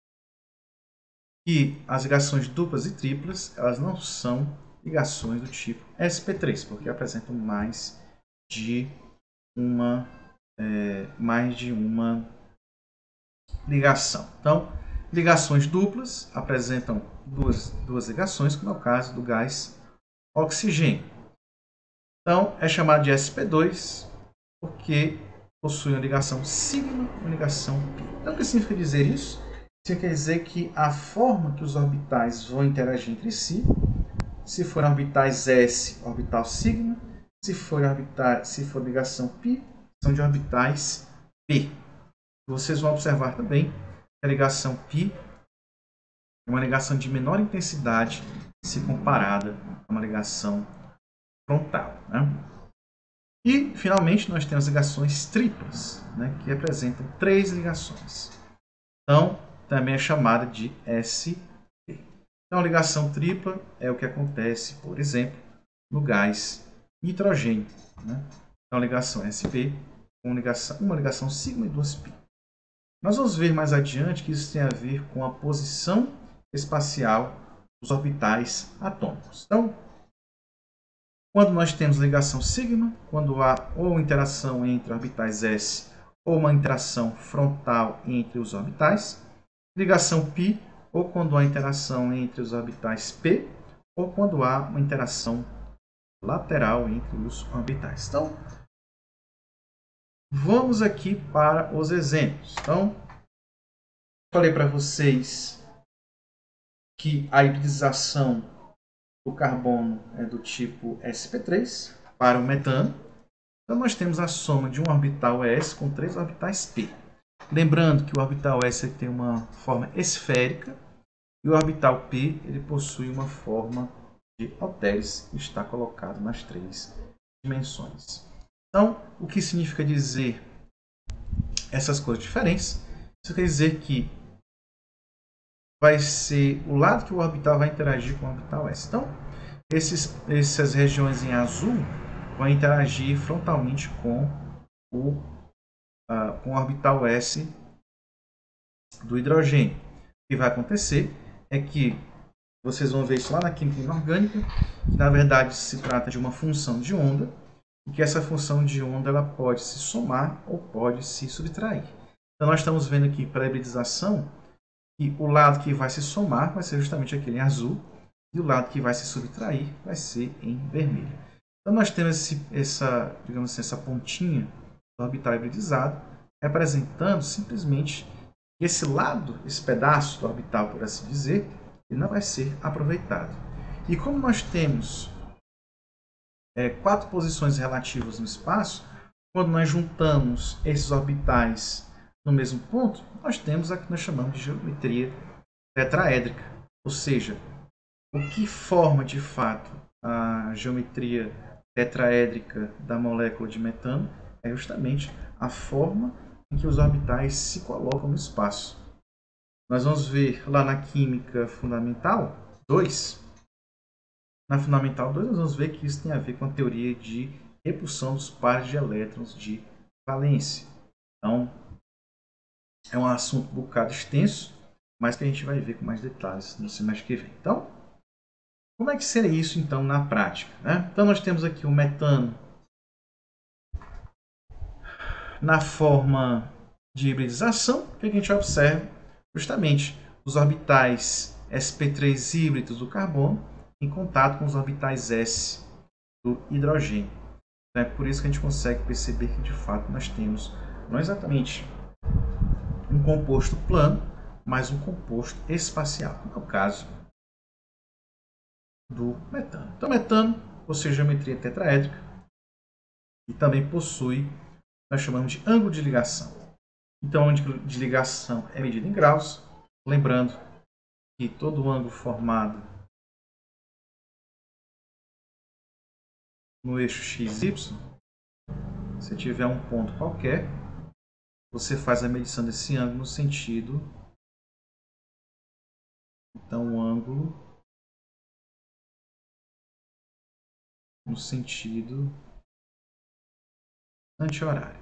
que as ligações duplas e triplas elas não são ligações do tipo S P três, porque apresentam mais de uma, é, mais de uma ligação. Então, ligações duplas apresentam duas, duas ligações, como é o caso do gás oxigênio. Então, é chamado de S P dois porque possui uma ligação sigma e uma ligação pi. Então, o que significa dizer isso? Isso quer dizer que a forma que os orbitais vão interagir entre si, se forem orbitais S, orbital sigma, se for, orbital, se for ligação π, são de orbitais P. Vocês vão observar também que a ligação π é uma ligação de menor intensidade se comparada a uma ligação frontal, né? E, finalmente, nós temos ligações triplas, né, que representam três ligações. Então, também é chamada de S P. Então, a ligação tripla é o que acontece, por exemplo, no gás nitrogênio, né? Então, a ligação S P com ligação, uma ligação sigma e duas π. Nós vamos ver mais adiante que isso tem a ver com a posição espacial dos orbitais atômicos. Então, quando nós temos ligação sigma, quando há ou interação entre orbitais S ou uma interação frontal entre os orbitais, ligação π, ou quando há interação entre os orbitais P, ou quando há uma interação lateral entre os orbitais. Então, vamos aqui para os exemplos. Então, falei para vocês que a hibridização do carbono é do tipo S P três para o metano. Então, nós temos a soma de um orbital S com três orbitais P. Lembrando que o orbital S tem uma forma esférica e o orbital P ele possui uma forma de halteres que está colocado nas três dimensões. Então, o que significa dizer essas coisas diferentes? Isso quer dizer que vai ser o lado que o orbital vai interagir com o orbital S. Então, esses, essas regiões em azul vão interagir frontalmente com o, uh, com o orbital S do hidrogênio. O que vai acontecer é que vocês vão ver isso lá na química inorgânica, que na verdade se trata de uma função de onda, e que essa função de onda ela pode se somar ou pode se subtrair. Então, nós estamos vendo aqui para a hibridização que o lado que vai se somar vai ser justamente aquele em azul e o lado que vai se subtrair vai ser em vermelho. Então nós temos esse, essa, digamos assim, essa pontinha do orbital hibridizado, representando simplesmente esse lado, esse pedaço do orbital, por assim dizer, ele não vai ser aproveitado. E como nós temos é, quatro posições relativas no espaço, quando nós juntamos esses orbitais no mesmo ponto, nós temos a que nós chamamos de geometria tetraédrica. Ou seja, o que forma de fato a geometria tetraédrica da molécula de metano é justamente a forma em que os orbitais se colocam no espaço. Nós vamos ver lá na química fundamental dois. Na fundamental dois, nós vamos ver que isso tem a ver com a teoria de repulsão dos pares de elétrons de valência. Então, é um assunto um bocado extenso, mas que a gente vai ver com mais detalhes no semestre que vem. Então, como é que seria isso então na prática, né? Então, nós temos aqui o metano na forma de hibridização. O que a gente observa? Justamente os orbitais S P três híbridos do carbono em contato com os orbitais S do hidrogênio. Então, é por isso que a gente consegue perceber que de fato nós temos não exatamente um composto plano, mas um composto espacial, como é o caso do metano. Então, metano possui geometria tetraédrica e também possui o que nós chamamos de ângulo de ligação. Então, o ângulo de ligação é medido em graus, lembrando que todo ângulo formado no eixo X Y, se tiver um ponto qualquer, você faz a medição desse ângulo no sentido, então o ângulo no sentido anti-horário.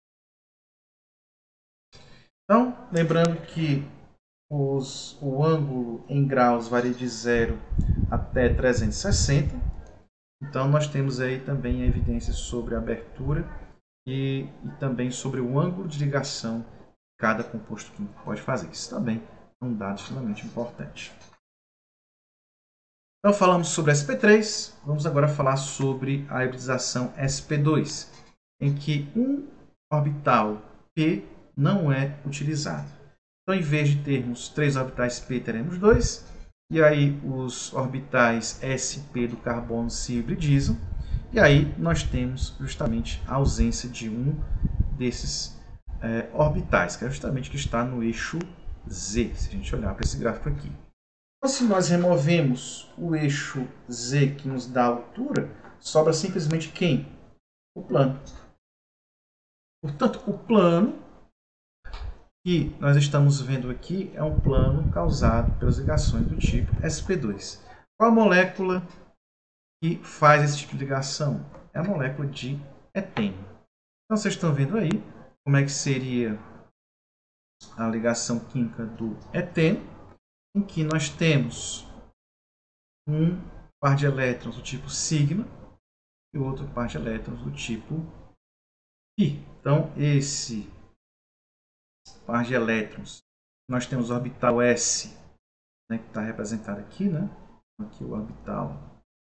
Então, lembrando que os, o ângulo em graus varia de zero até trezentos e sessenta. Então, nós temos aí também evidências sobre a abertura e, e também sobre o ângulo de ligação que cada composto químico pode fazer. Isso também é um dado extremamente importante. Então, falamos sobre S P três, vamos agora falar sobre a hibridização S P dois, em que um orbital P não é utilizado. Então, em vez de termos três orbitais P, teremos dois. E aí os orbitais S P do carbono se hibridizam. E aí nós temos justamente a ausência de um desses é, orbitais, que é justamente o que está no eixo Z, se a gente olhar para esse gráfico aqui. Então, se nós removemos o eixo Z que nos dá a altura, sobra simplesmente quem? O plano. Portanto, o plano que nós estamos vendo aqui é um plano causado pelas ligações do tipo S P dois. Qual a molécula que faz esse tipo de ligação? É a molécula de etênio. Então, vocês estão vendo aí como é que seria a ligação química do etênio, em que nós temos um par de elétrons do tipo sigma e outro par de elétrons do tipo pi. Então, esse par de elétrons, nós temos o orbital S, né, que está representado aqui, né? Aqui o orbital,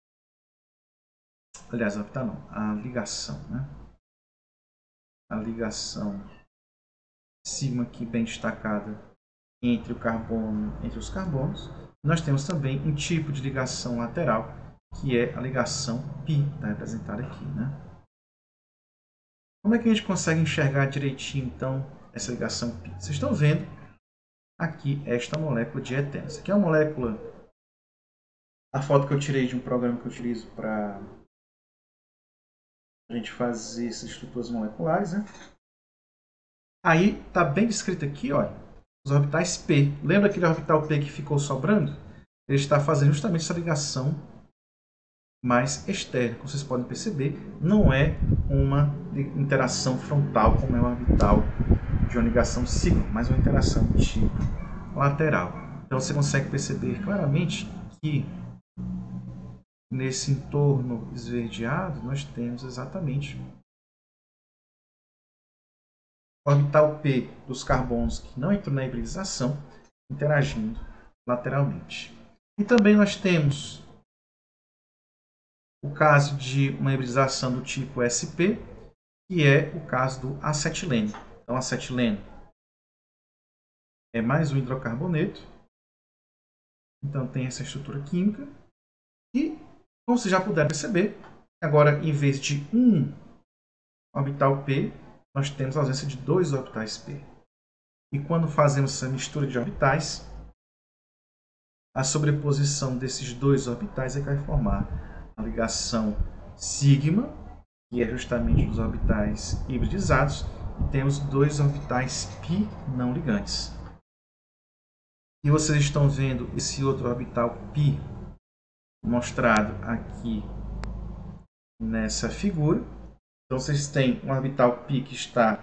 aliás, o orbital não, a ligação, né? A ligação sigma aqui bem destacada entre o carbono, entre os carbonos. Nós temos também um tipo de ligação lateral, que é a ligação pi, está representada aqui, né? Como é que a gente consegue enxergar direitinho, então, essa ligação pi? Vocês estão vendo aqui esta molécula de etênio. Essa aqui é uma molécula, a foto que eu tirei de um programa que eu utilizo para a gente fazer essas estruturas moleculares, né? Aí está bem descrito aqui, olha, os orbitais P. Lembra aquele orbital P que ficou sobrando? Ele está fazendo justamente essa ligação mais externa. Como vocês podem perceber, não é uma interação frontal como é o orbital de uma ligação sigma, mas uma interação de tipo lateral. Então você consegue perceber claramente que nesse entorno esverdeado nós temos exatamente o orbital P dos carbonos que não entrou na hibridização interagindo lateralmente. E também nós temos o caso de uma hibridização do tipo S P, que é o caso do acetileno. Então, acetileno é mais um hidrocarboneto. Então, tem essa estrutura química. E, como vocês já puderam perceber, agora, em vez de um orbital P, nós temos a ausência de dois orbitais P. E quando fazemos essa mistura de orbitais, a sobreposição desses dois orbitais é que vai formar a ligação sigma, que é justamente os orbitais hibridizados, e temos dois orbitais π não ligantes. E vocês estão vendo esse outro orbital π mostrado aqui nessa figura. Então vocês têm um orbital π que está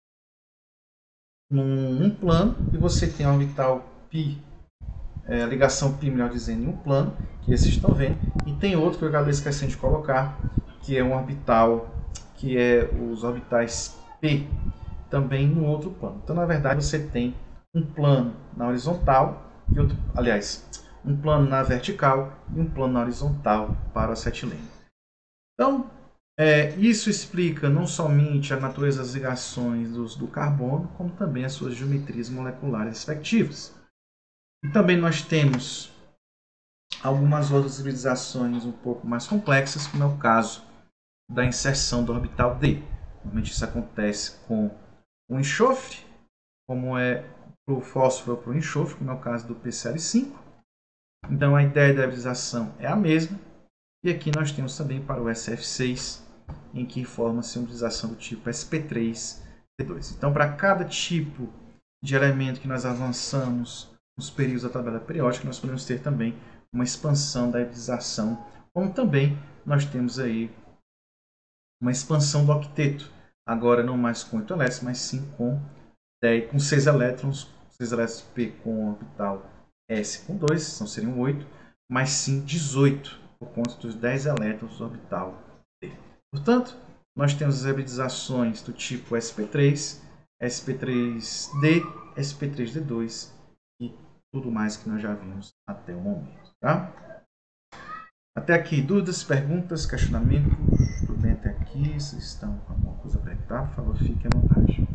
num, num plano, e você tem um orbital π, é, ligação π, melhor dizendo, em um plano, que vocês estão vendo, e tem outro que eu acabei esquecendo de colocar, que é um orbital, que é os orbitais P, também no outro plano. Então, na verdade, você tem um plano na horizontal, e outro, aliás, um plano na vertical e um plano na horizontal para o acetileno. Então, é, isso explica não somente a natureza das ligações dos, do carbono, como também as suas geometrias moleculares respectivas. E também nós temos algumas outras hibridizações um pouco mais complexas, como é o caso da inserção do orbital D. Normalmente isso acontece com o enxofre, como é para o fósforo ou para o enxofre, como é o caso do P C L cinco. Então a ideia da hibridização é a mesma. E aqui nós temos também para o S F seis, em que forma-se uma hibridização do tipo S P três T dois. Então, para cada tipo de elemento que nós avançamos nos períodos da tabela periódica, nós podemos ter também uma expansão da hibridização, como também nós temos aí uma expansão do octeto, agora não mais com oito elétrons, mas sim com, dez, com seis elétrons, seis elétrons P com orbital S com dois, então seriam oito, mas sim dezoito, por conta dos dez elétrons do orbital D. Portanto, nós temos as hibridizações do tipo S P três, S P três D, S P três D dois e tudo mais que nós já vimos até o momento. Tá? Até aqui, dúvidas, perguntas, questionamentos? Tudo bem até aqui? Vocês estão com alguma coisa para perguntar? Por favor, fiquem à vontade.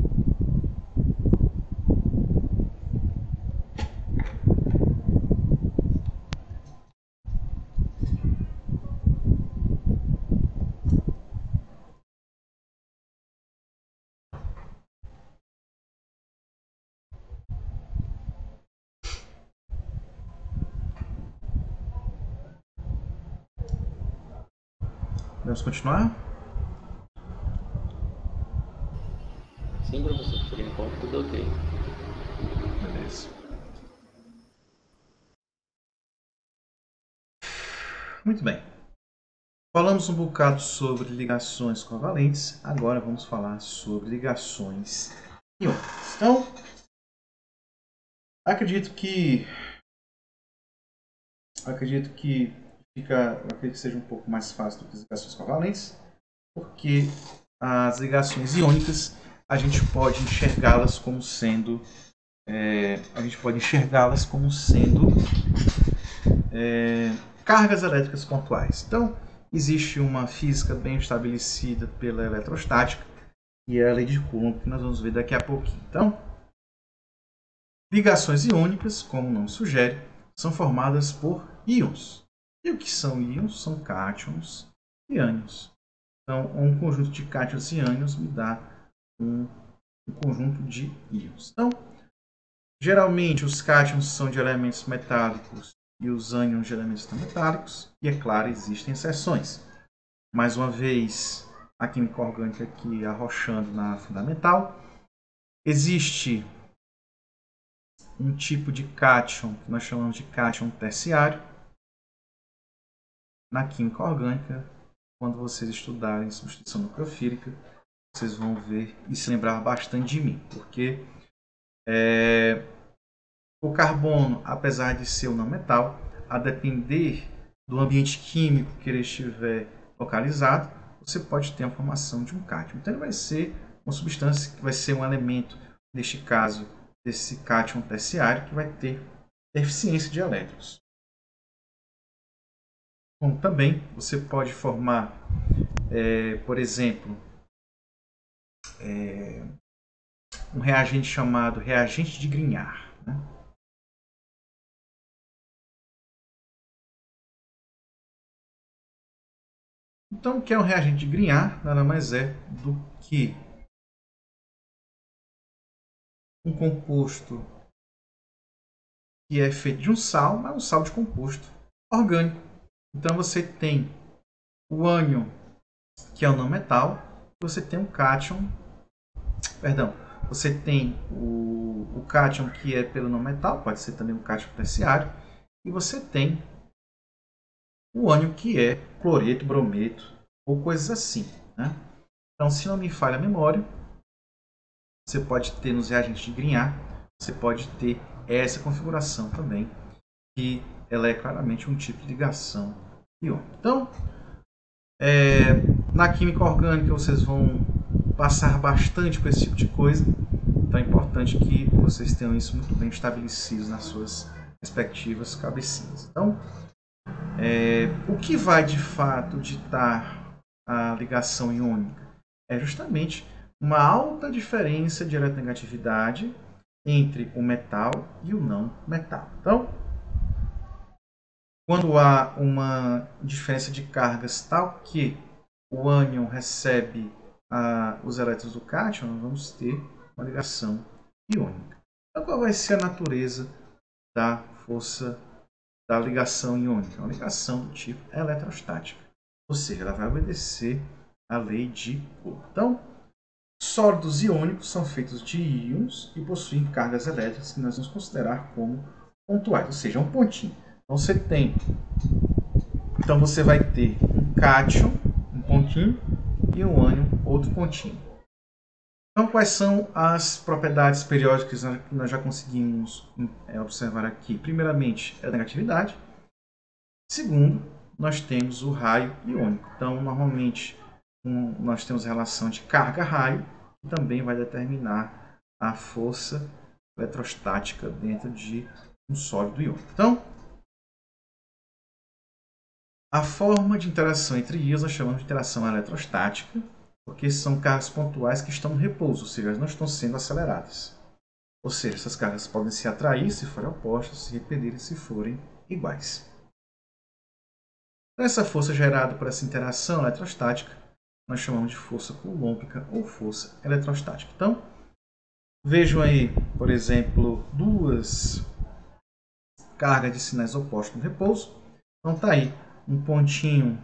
Vamos continuar? Sim, professor. Por enquanto, tudo ok. Beleza. Muito bem. Falamos um bocado sobre ligações covalentes. Agora vamos falar sobre ligações iônicas. Então, acredito que acredito que fica, acredito que seja um pouco mais fácil do que as ligações covalentes, porque as ligações iônicas a gente pode enxergá-las como sendo é, a gente pode enxergá-las como sendo é, cargas elétricas pontuais. Então, existe uma física bem estabelecida pela eletrostática, e é a lei de Coulomb, que nós vamos ver daqui a pouquinho. Então, ligações iônicas, como o nome sugere, são formadas por íons. E o que são íons? São cátions e ânions. Então, um conjunto de cátions e ânions me dá um, um conjunto de íons. Então, geralmente, os cátions são de elementos metálicos e os ânions de elementos não metálicos. E, é claro, existem exceções. Mais uma vez, a química orgânica aqui arrochando na fundamental. Existe um tipo de cátion que nós chamamos de cátion terciário. Na química orgânica, quando vocês estudarem substituição nucleofílica, vocês vão ver e se lembrar bastante de mim, porque é, o carbono, apesar de ser um não metal, a depender do ambiente químico que ele estiver localizado, você pode ter a formação de um cátion. Então ele vai ser uma substância que vai ser um elemento, neste caso, desse cátion terciário, que vai ter deficiência de elétrons. Como também você pode formar, é, por exemplo, é, um reagente chamado reagente de Grignard, né? Então, o que é um reagente de Grignard? Nada mais é do que um composto que é feito de um sal, mas um sal de composto orgânico. Então, você tem o ânion, que é o não metal, você tem o cátion, perdão, você tem o, o cátion, que é pelo não metal, pode ser também um cátion terciário, e você tem o ânion, que é cloreto, brometo, ou coisas assim, né? Então, se não me falha a memória, você pode ter nos reagentes de Grignard, você pode ter essa configuração também, que ela é claramente um tipo de ligação iônica. Então, é, na química orgânica vocês vão passar bastante por esse tipo de coisa, então é importante que vocês tenham isso muito bem estabelecido nas suas respectivas cabecinhas. Então, é, o que vai de fato ditar a ligação iônica é justamente uma alta diferença de eletronegatividade entre o metal e o não metal. Então, quando há uma diferença de cargas tal que o ânion recebe ah, os elétrons do cátion, nós vamos ter uma ligação iônica. Então, qual vai ser a natureza da força da ligação iônica? Uma ligação do tipo eletrostática, ou seja, ela vai obedecer à lei de Coulomb. Então, sólidos iônicos são feitos de íons e possuem cargas elétricas que nós vamos considerar como pontuais, ou seja, um pontinho. Então você tem, então você vai ter um cátion, um pontinho, e um ânion, outro pontinho. Então, quais são as propriedades periódicas que nós já conseguimos observar aqui? Primeiramente, é a negatividade. Segundo, nós temos o raio iônico. Então, normalmente, um, nós temos a relação de carga-raio, que também vai determinar a força eletrostática dentro de um sólido iônico. Então, a forma de interação entre íons nós chamamos de interação eletrostática, porque são cargas pontuais que estão no repouso, ou seja, elas não estão sendo aceleradas. Ou seja, essas cargas podem se atrair se forem opostas, se repelirem se forem iguais. Essa força gerada por essa interação eletrostática nós chamamos de força coulombica ou força eletrostática. Então, vejam aí, por exemplo, duas cargas de sinais opostos no repouso. Então, está aí um pontinho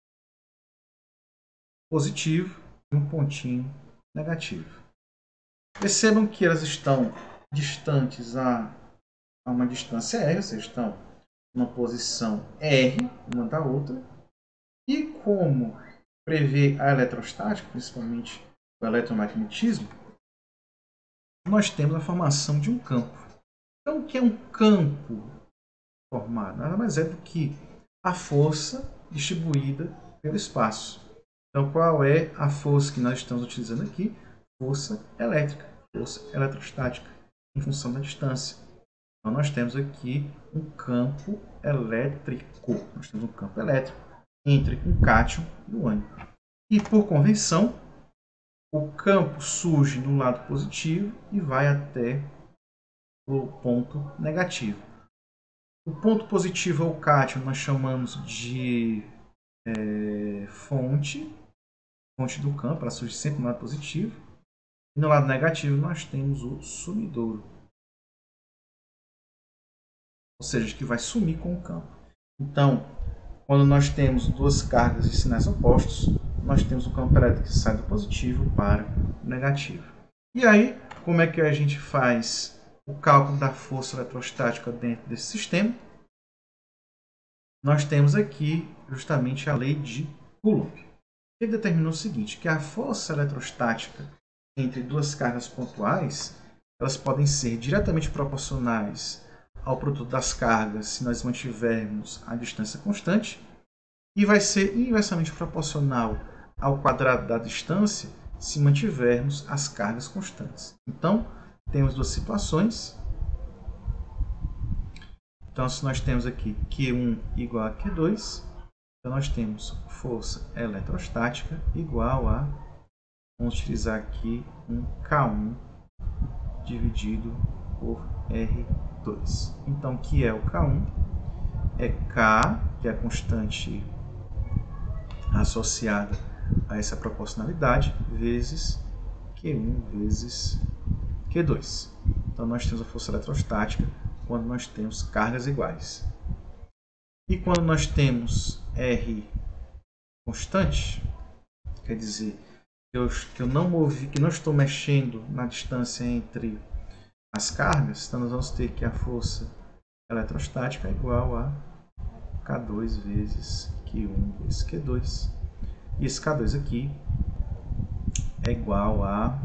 positivo e um pontinho negativo. Percebam que elas estão distantes a, a uma distância R, ou seja, estão numa posição R uma da outra. E como prevê a eletrostática, principalmente o eletromagnetismo, nós temos a formação de um campo. Então, o que é um campo formado? Nada mais é do que a força distribuída pelo espaço. Então, qual é a força que nós estamos utilizando aqui? Força elétrica, força eletrostática, em função da distância. Então, nós temos aqui um campo elétrico. Nós temos um campo elétrico entre um cátion e o ânion. E, por convenção, o campo surge do lado positivo e vai até o ponto negativo. O ponto positivo é o cátion, nós chamamos de é, fonte, fonte do campo, ela surge sempre no lado positivo. E no lado negativo nós temos o sumidouro, ou seja, que vai sumir com o campo. Então, quando nós temos duas cargas de sinais opostos, nós temos o campo elétrico que sai do positivo para o negativo. E aí, como é que a gente faz o cálculo da força eletrostática dentro desse sistema? Nós temos aqui justamente a lei de Coulomb, que determinou o seguinte, que a força eletrostática entre duas cargas pontuais, elas podem ser diretamente proporcionais ao produto das cargas se nós mantivermos a distância constante, e vai ser inversamente proporcional ao quadrado da distância se mantivermos as cargas constantes. Então, temos duas situações. Então, se nós temos aqui Q um igual a Q dois, Então, nós temos força eletrostática igual a, vamos utilizar aqui um K um dividido por R dois. Então, o que é o K um? É K, que é a constante associada a essa proporcionalidade, vezes Q um vezes Q dois. Então, nós temos a força eletrostática quando nós temos cargas iguais. E quando nós temos R constante, quer dizer que eu, que eu não movi, que não estou mexendo na distância entre as cargas, então nós vamos ter que a força eletrostática é igual a K dois vezes Q um vezes Q dois. E esse K dois aqui é igual a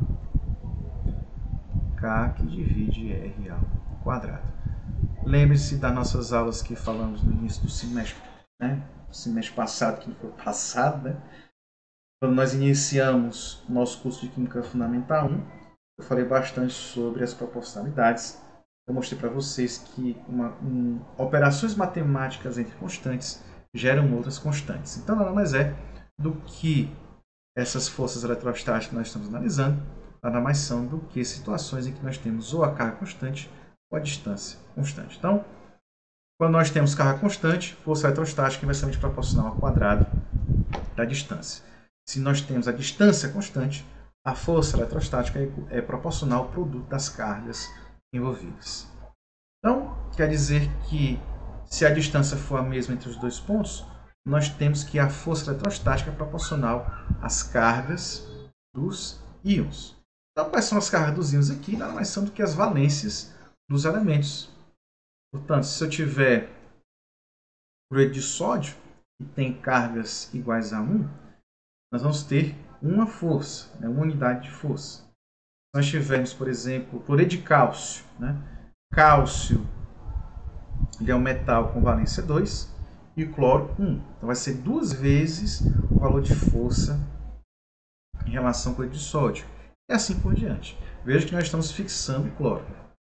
K que divide R ao quadrado. Lembre-se das nossas aulas que falamos no início do semestre, né? Do semestre passado, que foi passado, né? Quando nós iniciamos o nosso curso de Química Fundamental um, eu falei bastante sobre as proporcionalidades. Eu mostrei para vocês que uma, um, operações matemáticas entre constantes geram outras constantes. Então, nada mais é do que essas forças eletrostáticas que nós estamos analisando, nada mais são do que situações em que nós temos ou a carga constante ou a distância constante. Então, quando nós temos carga constante, força eletrostática é inversamente proporcional ao quadrado da distância. Se nós temos a distância constante, a força eletrostática é proporcional ao produto das cargas envolvidas. Então, quer dizer que se a distância for a mesma entre os dois pontos, nós temos que a força eletrostática é proporcional às cargas dos íons. Então, quais são as cargas dos íons aqui? Nada mais são do que as valências dos elementos. Portanto, se eu tiver cloreto de sódio, que tem cargas iguais a um, nós vamos ter uma força, né, uma unidade de força. Se nós tivermos, por exemplo, cloreto de cálcio, né, cálcio ele é um metal com valência dois, e o cloro um. Então vai ser duas vezes o valor de força em relação ao cloreto de sódio. E assim por diante. Veja que nós estamos fixando o cloro.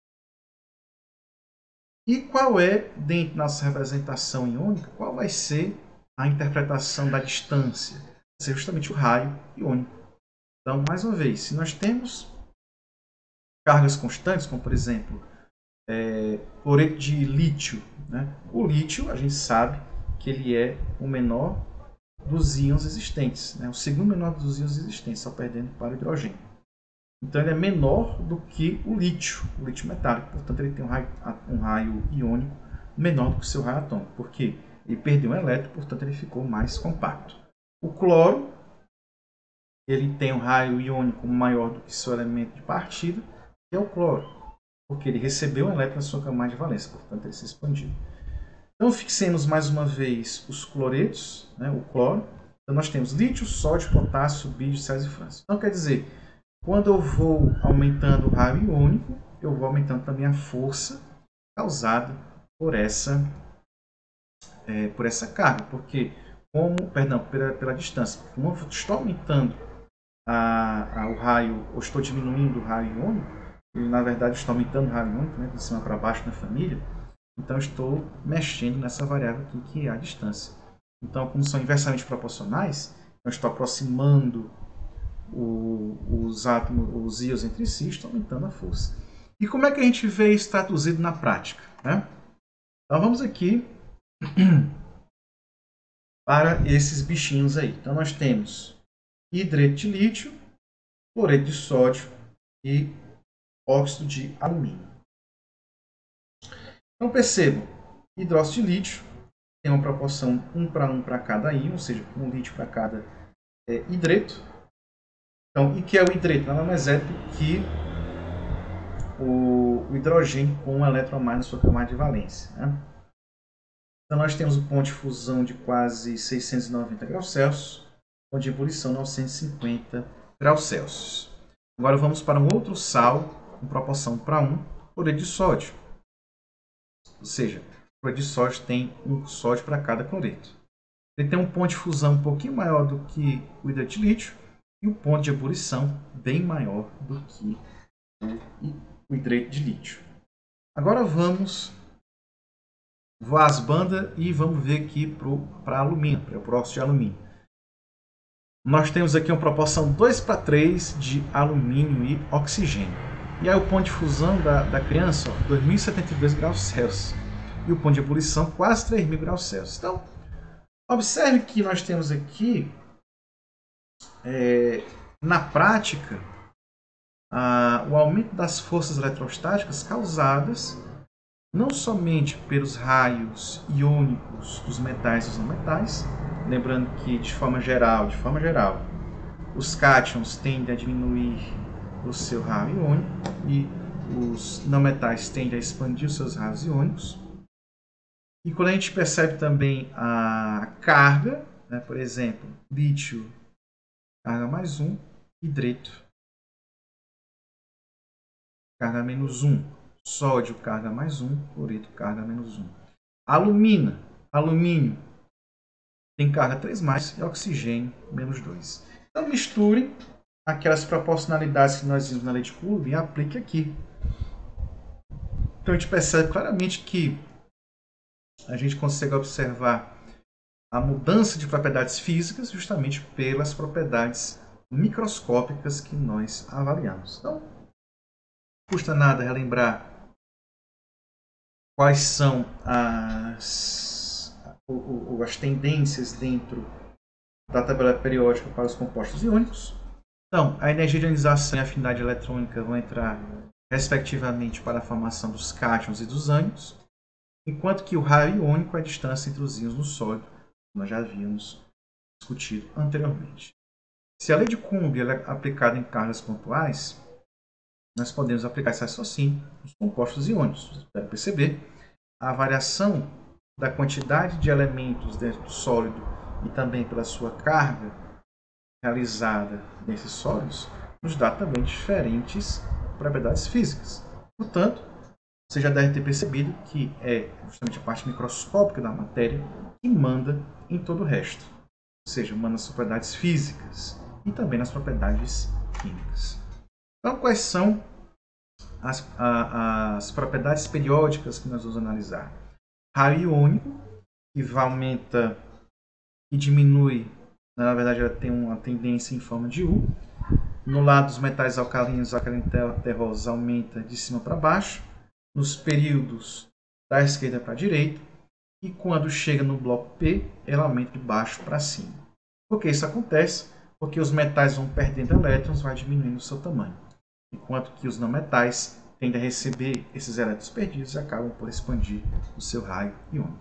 E qual é, dentro da nossa representação iônica, qual vai ser a interpretação da distância? Vai ser justamente o raio iônico. Então, mais uma vez, se nós temos cargas constantes, como por exemplo, é, cloreto de lítio, né? O lítio, a gente sabe que ele é o menor dos íons existentes, né? O segundo menor dos íons existentes, só perdendo para o hidrogênio. Então ele é menor do que o lítio, o lítio metálico, portanto ele tem um raio, um raio iônico menor do que o seu raio atômico, porque ele perdeu um elétron, portanto ele ficou mais compacto. O cloro, ele tem um raio iônico maior do que seu elemento de partida, que é o cloro, porque ele recebeu um elétron na sua camada de valência, portanto ele se expandiu. Então fixemos mais uma vez os cloretos, né, o cloro. Então nós temos lítio, sódio, potássio, bídio, sais e frâncio. Então quer dizer, quando eu vou aumentando o raio iônico, eu vou aumentando também a força causada por essa, é, por essa carga. Porque, como, perdão, pela, pela distância, como eu estou aumentando a, a, o raio, ou estou diminuindo o raio iônico, e na verdade estou aumentando o raio iônico, né, de cima para baixo na família, então estou mexendo nessa variável aqui, que é a distância. Então, como são inversamente proporcionais, eu estou aproximando O, os átomos, os íons entre si, estão aumentando a força. E como é que a gente vê isso traduzido na prática, né? Então vamos aqui para esses bichinhos aí. Então nós temos hidreto de lítio, cloreto de sódio e óxido de alumínio. Então percebam, hidróxido de lítio tem uma proporção um para um para cada íon, ou seja, um lítio para cada é, hidreto. Então, e que é o hidreto? Nada mais é do que o, o hidrogênio com um elétron a mais na sua camada de valência, né? Então, nós temos o ponto de fusão de quase seiscentos e noventa graus Celsius, ponto de ebulição novecentos e cinquenta graus Celsius. Agora vamos para um outro sal com proporção para um, cloreto de sódio. Ou seja, o cloreto de sódio tem um sódio para cada cloreto. Ele tem um ponto de fusão um pouquinho maior do que o hidreto de lítio, e o ponto de ebulição bem maior do que o hidreto de lítio. Agora vamos voar as bandas e vamos ver aqui para alumínio, para o próximo de alumínio. Nós temos aqui uma proporção dois para três de alumínio e oxigênio. E aí o ponto de fusão da, da criança, ó, dois mil e setenta e dois graus Celsius. E o ponto de ebulição, quase três mil graus Celsius. Então, observe que nós temos aqui, é, na prática, a, o aumento das forças eletrostáticas causadas não somente pelos raios iônicos dos metais e dos não metais, lembrando que de forma geral, de forma geral, os cátions tendem a diminuir o seu raio iônico e os não metais tendem a expandir os seus raios iônicos. E quando a gente percebe também a carga, né, por exemplo, lítio, carga mais um, hidreto, carga menos um, sódio, carga mais um, cloreto, carga menos um. Alumina, alumínio, tem carga três mais e oxigênio menos dois. Então misture aquelas proporcionalidades que nós vimos na lei de Coulomb e aplique aqui. Então a gente percebe claramente que a gente consegue observar a mudança de propriedades físicas justamente pelas propriedades microscópicas que nós avaliamos. Então, não custa nada relembrar quais são as, as tendências dentro da tabela periódica para os compostos iônicos. Então, a energia de ionização e a afinidade eletrônica vão entrar respectivamente para a formação dos cátions e dos ânions, enquanto que o raio iônico é a distância entre os íons no sólido, que nós já havíamos discutido anteriormente. Se a lei de Coulomb é aplicada em cargas pontuais, nós podemos aplicar esse raciocínio nos compostos iônicos. Você deve perceber a variação da quantidade de elementos dentro do sólido e também pela sua carga realizada nesses sólidos nos dá também diferentes propriedades físicas. Portanto, você já deve ter percebido que é justamente a parte microscópica da matéria que manda em todo o resto. Ou seja, manda nas propriedades físicas e também nas propriedades químicas. Então, quais são as, a, as propriedades periódicas que nós vamos analisar? Raio iônico, que aumenta e diminui, na verdade ela tem uma tendência em forma de U. No lado dos metais alcalinos, a alcalino terrosos aumenta de cima para baixo, nos períodos da esquerda para a direita, e quando chega no bloco P, ela aumenta de baixo para cima. Por que isso acontece? Porque os metais vão perdendo elétrons, vai diminuindo o seu tamanho, enquanto que os não metais tendem a receber esses elétrons perdidos e acabam por expandir o seu raio iônico.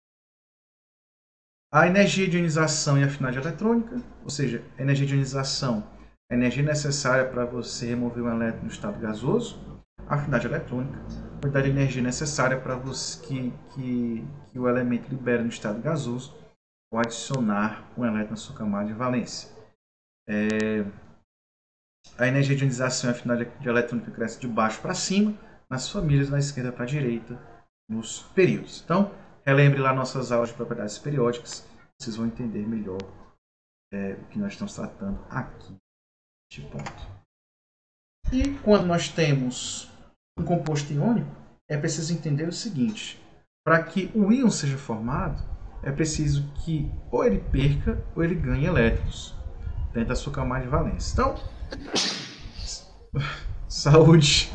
A energia de ionização e a afinidade eletrônica, ou seja, a energia de ionização, a energia necessária para você remover um elétron no estado gasoso, a afinidade eletrônica, a quantidade de energia necessária para você que, que, que o elemento libera no estado gasoso ou adicionar um elétron na sua camada de valência. É, a energia de ionização e a afinidade eletrônica cresce de baixo para cima, nas famílias, da esquerda para a direita, nos períodos. Então, relembre lá nossas aulas de propriedades periódicas, vocês vão entender melhor é, o que nós estamos tratando aqui, neste ponto. E quando nós temos um composto iônico, é preciso entender o seguinte: para que o íon seja formado, é preciso que ou ele perca ou ele ganhe elétrons dentro da sua camada de valência. Então, saúde!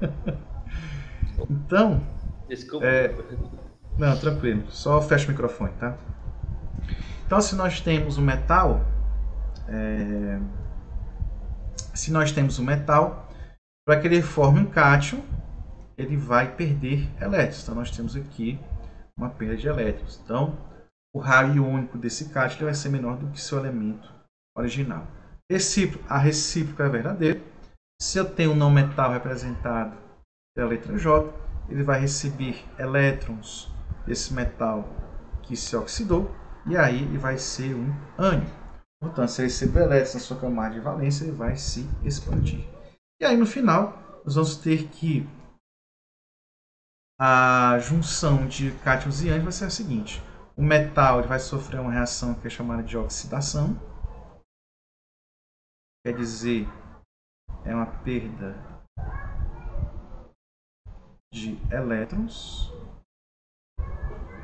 Então, Desculpa. É, não, tranquilo, só fecha o microfone, tá? Então, se nós temos um metal, é, se nós temos um metal, para que ele forme um cátion, ele vai perder elétrons. Então, nós temos aqui uma perda de elétrons. Então, o raio iônico desse cátion vai ser menor do que seu elemento original. Recíproco, a recíproca é verdadeira. Se eu tenho um não metal representado pela letra J, ele vai receber elétrons desse metal que se oxidou, e aí ele vai ser um ânion. Portanto, se ele receber elétrons na sua camada de valência, ele vai se expandir. E aí, no final, nós vamos ter que a junção de cátions e ânions vai ser a seguinte: o metal ele vai sofrer uma reação que é chamada de oxidação, quer dizer, é uma perda de elétrons.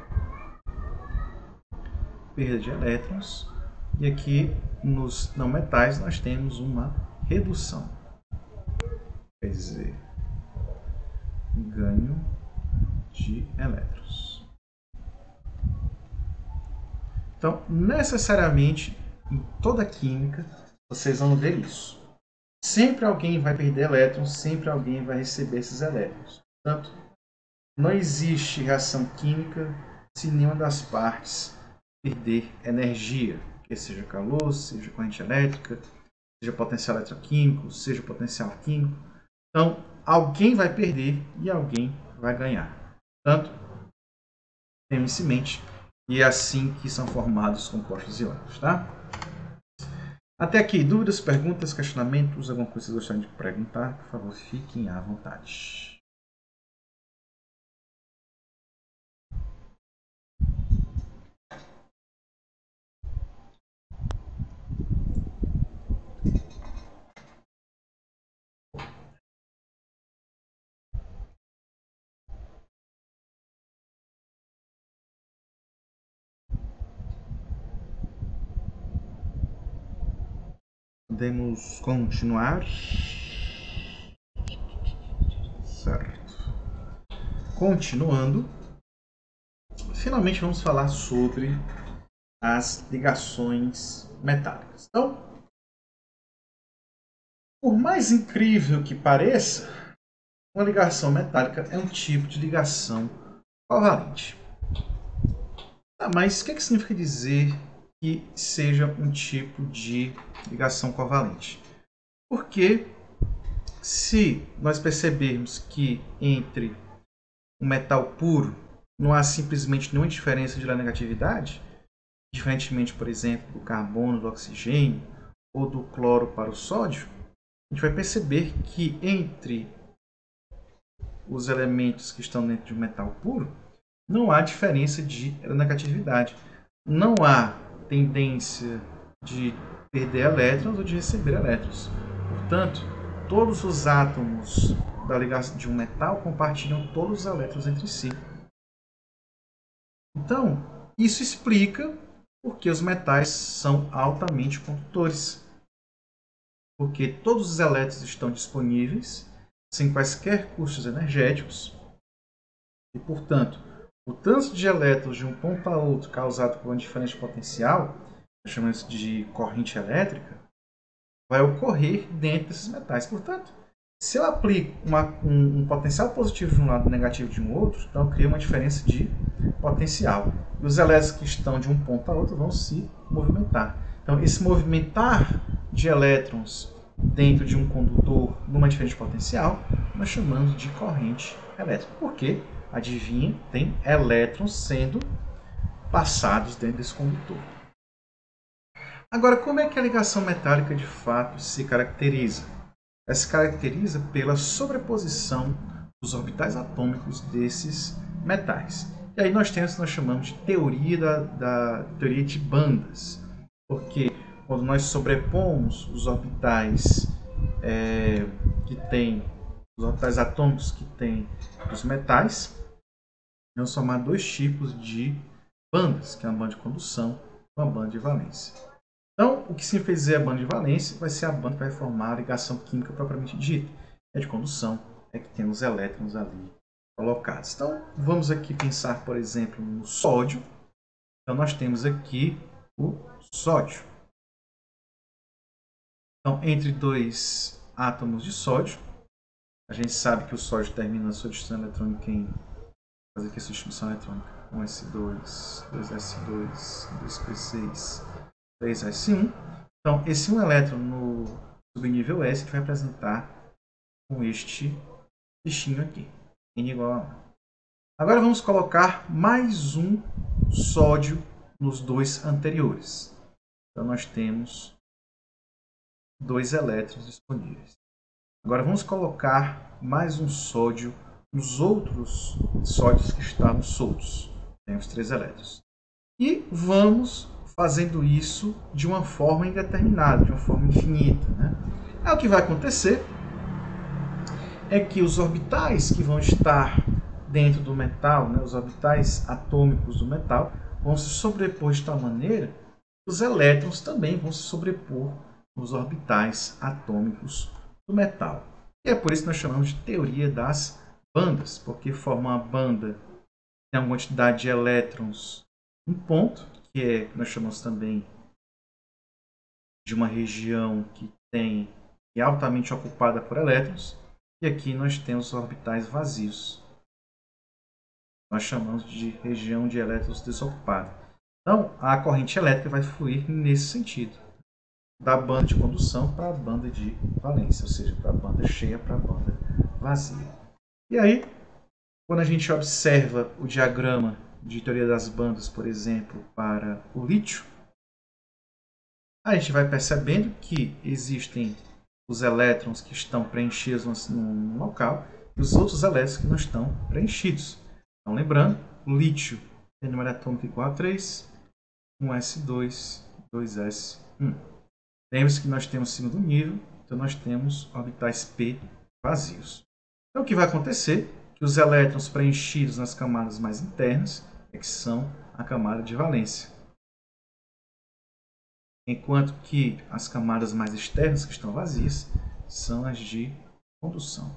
perda de elétrons. E aqui nos não metais nós temos uma redução. Quer dizer, ganho de elétrons. Então, necessariamente, em toda a química, vocês vão ver isso. Sempre alguém vai perder elétrons, sempre alguém vai receber esses elétrons. Portanto, não existe reação química se nenhuma das partes perder energia, que seja calor, seja corrente elétrica, seja potencial eletroquímico, seja potencial químico. Então, alguém vai perder e alguém vai ganhar. Portanto, tenham isso em mente. E é assim que são formados os compostos iônicos, tá? Até aqui, dúvidas, perguntas, questionamentos, alguma coisa que vocês gostariam de perguntar? Por favor, fiquem à vontade. Podemos continuar. Certo. Continuando. Finalmente vamos falar sobre as ligações metálicas. Então, por mais incrível que pareça, uma ligação metálica é um tipo de ligação covalente. Ah, mas o que, é que significa dizer que seja um tipo de ligação covalente? Porque se nós percebermos que entre um metal puro não há simplesmente nenhuma diferença de negatividade, diferentemente, por exemplo, do carbono, do oxigênio ou do cloro para o sódio, a gente vai perceber que entre os elementos que estão dentro de um metal puro não há diferença de negatividade. Não há tendência de perder elétrons ou de receber elétrons. Portanto, todos os átomos da ligação de um metal compartilham todos os elétrons entre si. Então, isso explica porque os metais são altamente condutores. Porque todos os elétrons estão disponíveis, sem quaisquer custos energéticos. E, portanto, o trânsito de elétrons de um ponto a outro causado por uma diferença de potencial, chamamos de corrente elétrica, vai ocorrer dentro desses metais. Portanto, se eu aplico uma, um, um potencial positivo de um lado e negativo de um outro, então eu crio uma diferença de potencial. E os elétrons que estão de um ponto a outro vão se movimentar. Então, esse movimentar de elétrons dentro de um condutor numa diferença de potencial, nós chamamos de corrente elétrica. Por quê? Adivinha, tem elétrons sendo passados dentro desse condutor. Agora, como é que a ligação metálica de fato se caracteriza? Ela se caracteriza pela sobreposição dos orbitais atômicos desses metais. E aí nós temos o que nós chamamos de teoria, da, da, teoria de bandas. Porque quando nós sobrepomos os orbitais é, que tem, os orbitais atômicos que tem os metais, vamos formar dois tipos de bandas, que é uma banda de condução e uma banda de valência. Então, o que se fez dizer a banda de valência vai ser a banda que vai formar a ligação química propriamente dita. É de condução, é que tem os elétrons ali colocados. Então, vamos aqui pensar, por exemplo, no sódio. Então, nós temos aqui o sódio. Então, entre dois átomos de sódio, a gente sabe que o sódio termina a sua distribuição eletrônica em... Vou fazer aqui a sua distribuição eletrônica. um S dois, dois S dois, dois P seis, três S um. Então, esse um elétron no subnível S que vai apresentar com este bichinho aqui, N igual a um. Agora vamos colocar mais um sódio nos dois anteriores. Então, nós temos dois elétrons disponíveis. Agora vamos colocar mais um sódio nos outros sódios que estavam soltos. Temos três elétrons. E vamos fazendo isso de uma forma indeterminada, de uma forma infinita, né? Aí o que vai acontecer é que os orbitais que vão estar dentro do metal, né, os orbitais atômicos do metal, vão se sobrepor de tal maneira que os elétrons também vão se sobrepor nos orbitais atômicos do metal. E é por isso que nós chamamos de teoria das bandas, porque forma uma banda que tem uma quantidade de elétrons em ponto, que é que nós chamamos também de uma região que tem é altamente ocupada por elétrons, e aqui nós temos orbitais vazios. Nós chamamos de região de elétrons desocupada. Então, a corrente elétrica vai fluir nesse sentido, da banda de condução para a banda de valência, ou seja, para a banda cheia para a banda vazia. E aí, quando a gente observa o diagrama de teoria das bandas, por exemplo, para o lítio, a gente vai percebendo que existem os elétrons que estão preenchidos num local e os outros elétrons que não estão preenchidos. Então, lembrando, o lítio tem número atômico igual a três, um S dois, dois S um. Lembre-se que nós temos segundo nível, então nós temos orbitais P vazios. Então, o que vai acontecer é que os elétrons preenchidos nas camadas mais internas é que são a camada de valência, enquanto que as camadas mais externas, que estão vazias, são as de condução.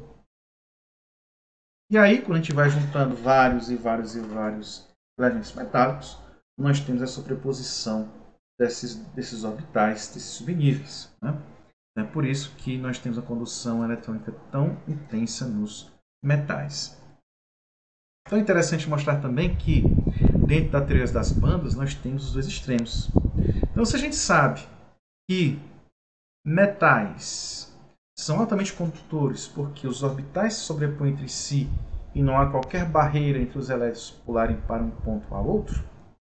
E aí, quando a gente vai juntando vários e vários e vários elementos metálicos, nós temos a sobreposição desses, desses orbitais, desses subníveis. Né? É por isso que nós temos a condução eletrônica tão intensa nos metais. Então é interessante mostrar também que, dentro da teoria das bandas, nós temos os dois extremos. Então, se a gente sabe que metais são altamente condutores porque os orbitais se sobrepõem entre si e não há qualquer barreira entre os elétrons pularem para um ponto ao outro,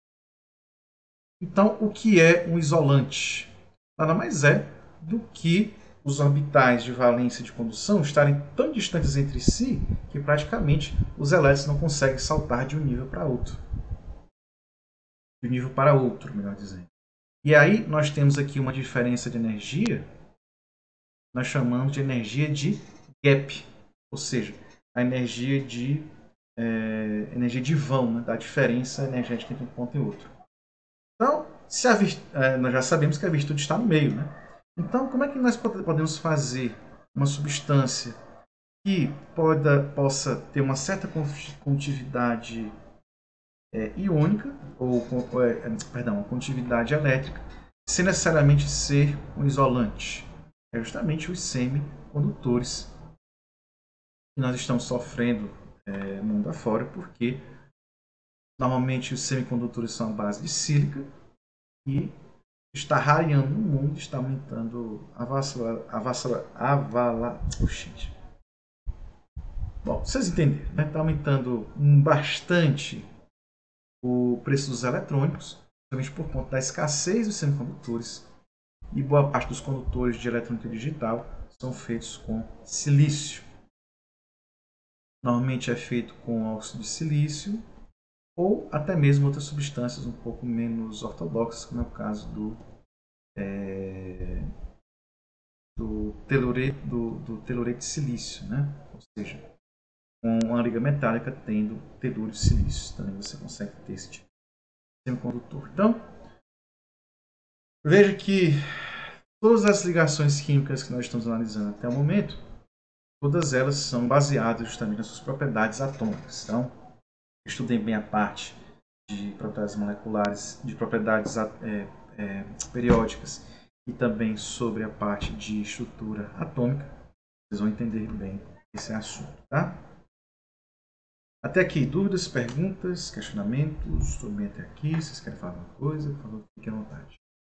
então o que é um isolante? Nada mais é do que os orbitais de valência e de condução estarem tão distantes entre si que praticamente os elétrons não conseguem saltar de um nível para outro. De um nível para outro, melhor dizendo. E aí nós temos aqui uma diferença de energia, nós chamamos de energia de gap, ou seja, a energia de, é, energia de vão, né, da diferença energética entre um ponto e outro. Então, se a virtu... é, nós já sabemos que a virtude está no meio. Né? Então, como é que nós podemos fazer uma substância que poda, possa ter uma certa condutividade É, iônica, ou é, perdão, uma condutividade elétrica, sem necessariamente ser um isolante? É justamente os semicondutores que nós estamos sofrendo é, mundo afora, porque normalmente os semicondutores são a base de sílica e está rareando no mundo, está aumentando a vassala, a vassala, a vala, oxente. Bom, vocês entenderam, né? Está aumentando bastante o preço dos eletrônicos, principalmente por conta da escassez dos semicondutores, e boa parte dos condutores de eletrônica digital são feitos com silício. Normalmente é feito com óxido de silício ou até mesmo outras substâncias um pouco menos ortodoxas, como é o caso do, é, do, telurete, do, do telurete de silício, né? Ou seja, com uma liga metálica tendo telúrio de silício. Também você consegue ter esse tipo de semicondutor. Então, veja que todas as ligações químicas que nós estamos analisando até o momento, todas elas são baseadas justamente nas suas propriedades atômicas. Então, estudem bem a parte de propriedades moleculares, de propriedades é, é, periódicas e também sobre a parte de estrutura atômica. Vocês vão entender bem esse assunto, tá? Até aqui, dúvidas, perguntas, questionamentos? Estou bem até aqui. Vocês querem falar alguma coisa? Por favor, fiquem à vontade.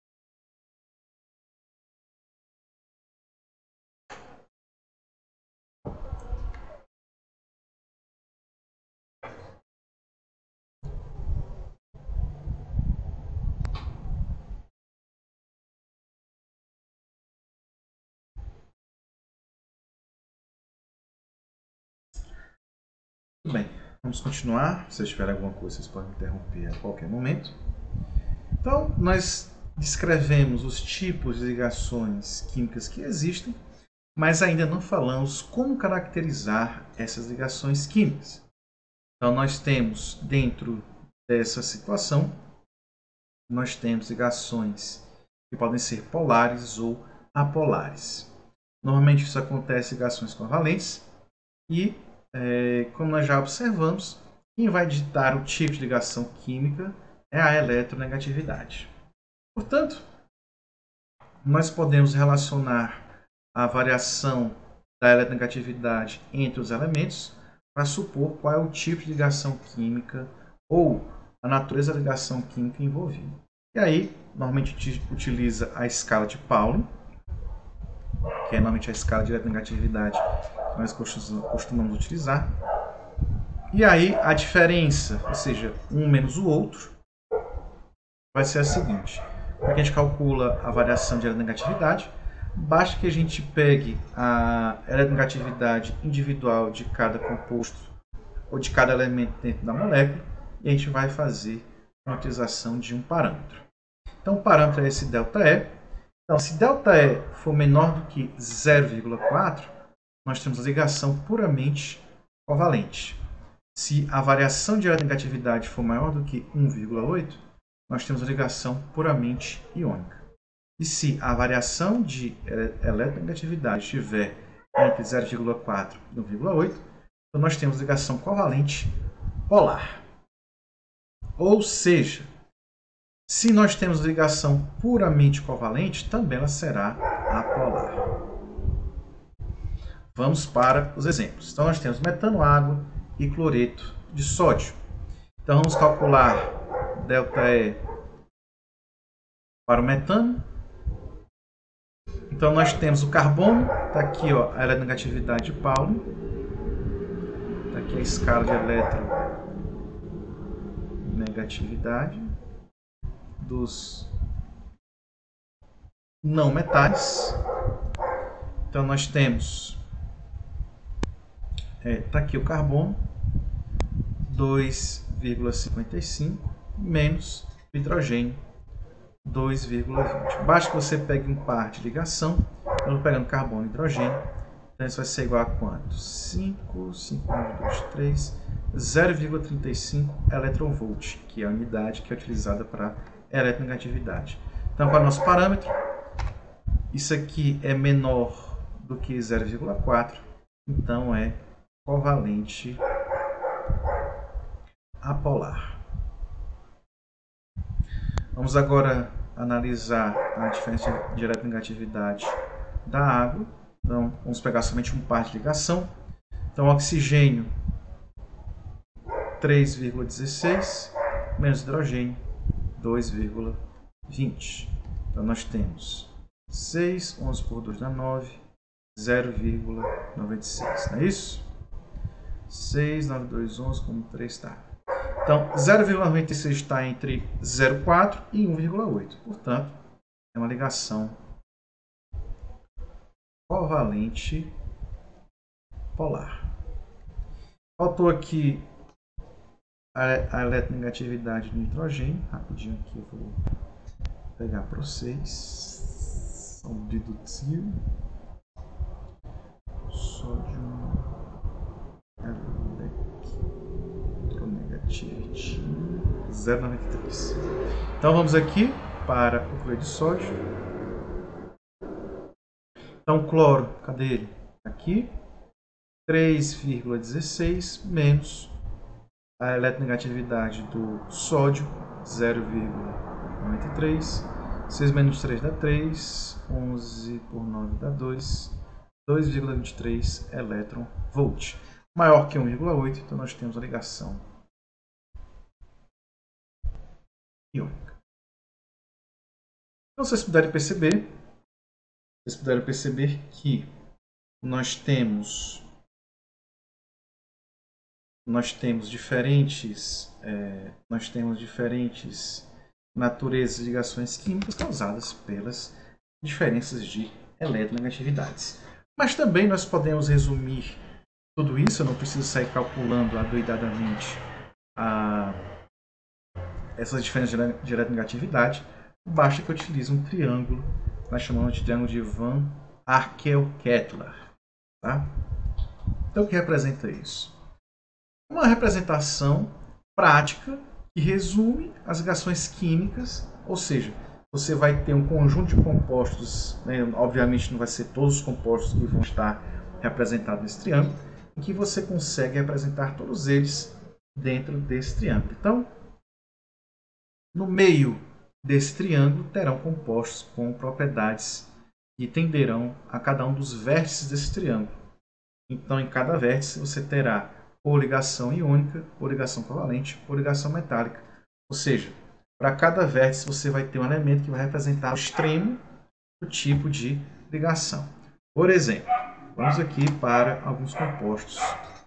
Tudo bem, vamos continuar. Se vocês tiverem alguma coisa, vocês podem interromper a qualquer momento. Então, nós descrevemos os tipos de ligações químicas que existem, mas ainda não falamos como caracterizar essas ligações químicas. Então, nós temos dentro dessa situação nós temos ligações que podem ser polares ou apolares. Normalmente isso acontece em ligações covalentes e, é, como nós já observamos, quem vai ditar o tipo de ligação química é a eletronegatividade. Portanto, nós podemos relacionar a variação da eletronegatividade entre os elementos para supor qual é o tipo de ligação química ou a natureza da ligação química envolvida. E aí, normalmente utiliza a escala de Pauling, que é normalmente a escala de eletronegatividade que nós costumamos utilizar. E aí, a diferença, ou seja, um menos o outro, vai ser a seguinte. Para que a gente calcula a variação de eletronegatividade, basta que a gente pegue a eletronegatividade individual de cada composto ou de cada elemento dentro da molécula e a gente vai fazer a utilização de um parâmetro. Então, o parâmetro é esse ΔE. Então, se ΔE for menor do que zero vírgula quatro, nós temos a ligação puramente covalente. Se a variação de eletronegatividade for maior do que um vírgula oito, nós temos a ligação puramente iônica. E se a variação de eletronegatividade estiver entre zero vírgula quatro e um vírgula oito, então nós temos ligação covalente polar. Ou seja, se nós temos ligação puramente covalente, também ela será apolar. Vamos para os exemplos. Então nós temos metano, água e cloreto de sódio. Então vamos calcular ΔE para o metano. Então nós temos o carbono, está aqui ó, a eletronegatividade de Pauling, está aqui a escala de eletronegatividade dos não metais. Então nós temos, está é, tá aqui o carbono, dois vírgula cinquenta e cinco menos o hidrogênio, dois vírgula vinte. Basta que você pegue um par de ligação, eu estou pegando carbono e hidrogênio, então isso vai ser igual a quanto? cinco, cinco, um, dois, três, zero vírgula trinta e cinco eletronvolt, que é a unidade que é utilizada para eletronegatividade. Então, para o nosso parâmetro, isso aqui é menor do que zero vírgula quatro, então é covalente apolar. Vamos agora analisar a diferença de eletronegatividade da água. Então, vamos pegar somente um par de ligação. Então, oxigênio três vírgula dezesseis menos hidrogênio dois vírgula vinte. Então, nós temos seis, onze por dois dá nove, zero vírgula noventa e seis, não é isso? seis, nove, dois, onze, como três está. Então, zero vírgula noventa e seis está entre zero vírgula quatro e um vírgula oito. Portanto, é uma ligação covalente polar. Faltou aqui a, a eletronegatividade do nitrogênio. Rapidinho aqui eu vou pegar para vocês. São dedutível. Sódio eletronegatividade zero vírgula noventa e três. Então vamos aqui para o cloreto de sódio. Então cloro, cadê ele? Aqui. três vírgula dezesseis menos a eletronegatividade do sódio, zero vírgula noventa e três. seis menos três dá três. onze por nove dá dois. dois vírgula vinte e três eletronvolt. Maior que um vírgula oito, então nós temos a ligação iônica. Então vocês puderem perceber, vocês puderem perceber que nós temos nós temos diferentes é, nós temos diferentes naturezas de ligações químicas causadas pelas diferenças de eletronegatividades. Mas também nós podemos resumir tudo isso, eu não preciso sair calculando adoidadamente a, essas diferenças de eletronegatividade, basta que eu utilize um triângulo, nós chamamos de triângulo de Van Arkel-Kettler. Tá? Então, o que representa isso? Uma representação prática que resume as ligações químicas ou seja, você vai ter um conjunto de compostos, né, obviamente não vai ser todos os compostos que vão estar representados nesse triângulo, em que você consegue representar todos eles dentro desse triângulo. Então, no meio desse triângulo terão compostos com propriedades que tenderão a cada um dos vértices desse triângulo. Então, em cada vértice você terá ou ligação iônica, ou ligação covalente, ou ligação metálica. Ou seja, para cada vértice você vai ter um elemento que vai representar o extremo do tipo de ligação. Por exemplo, vamos aqui para alguns compostos.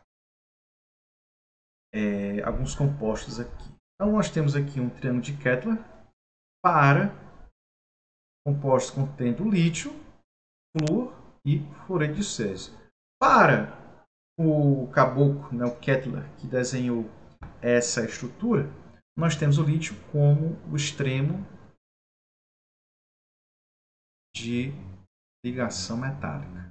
É, alguns compostos aqui. Então, nós temos aqui um triângulo de Kettler para compostos contendo lítio, flúor e fluoreto de césio. Para o caboclo, né, o Kettler, que desenhou essa estrutura, nós temos o lítio como o extremo de ligação metálica.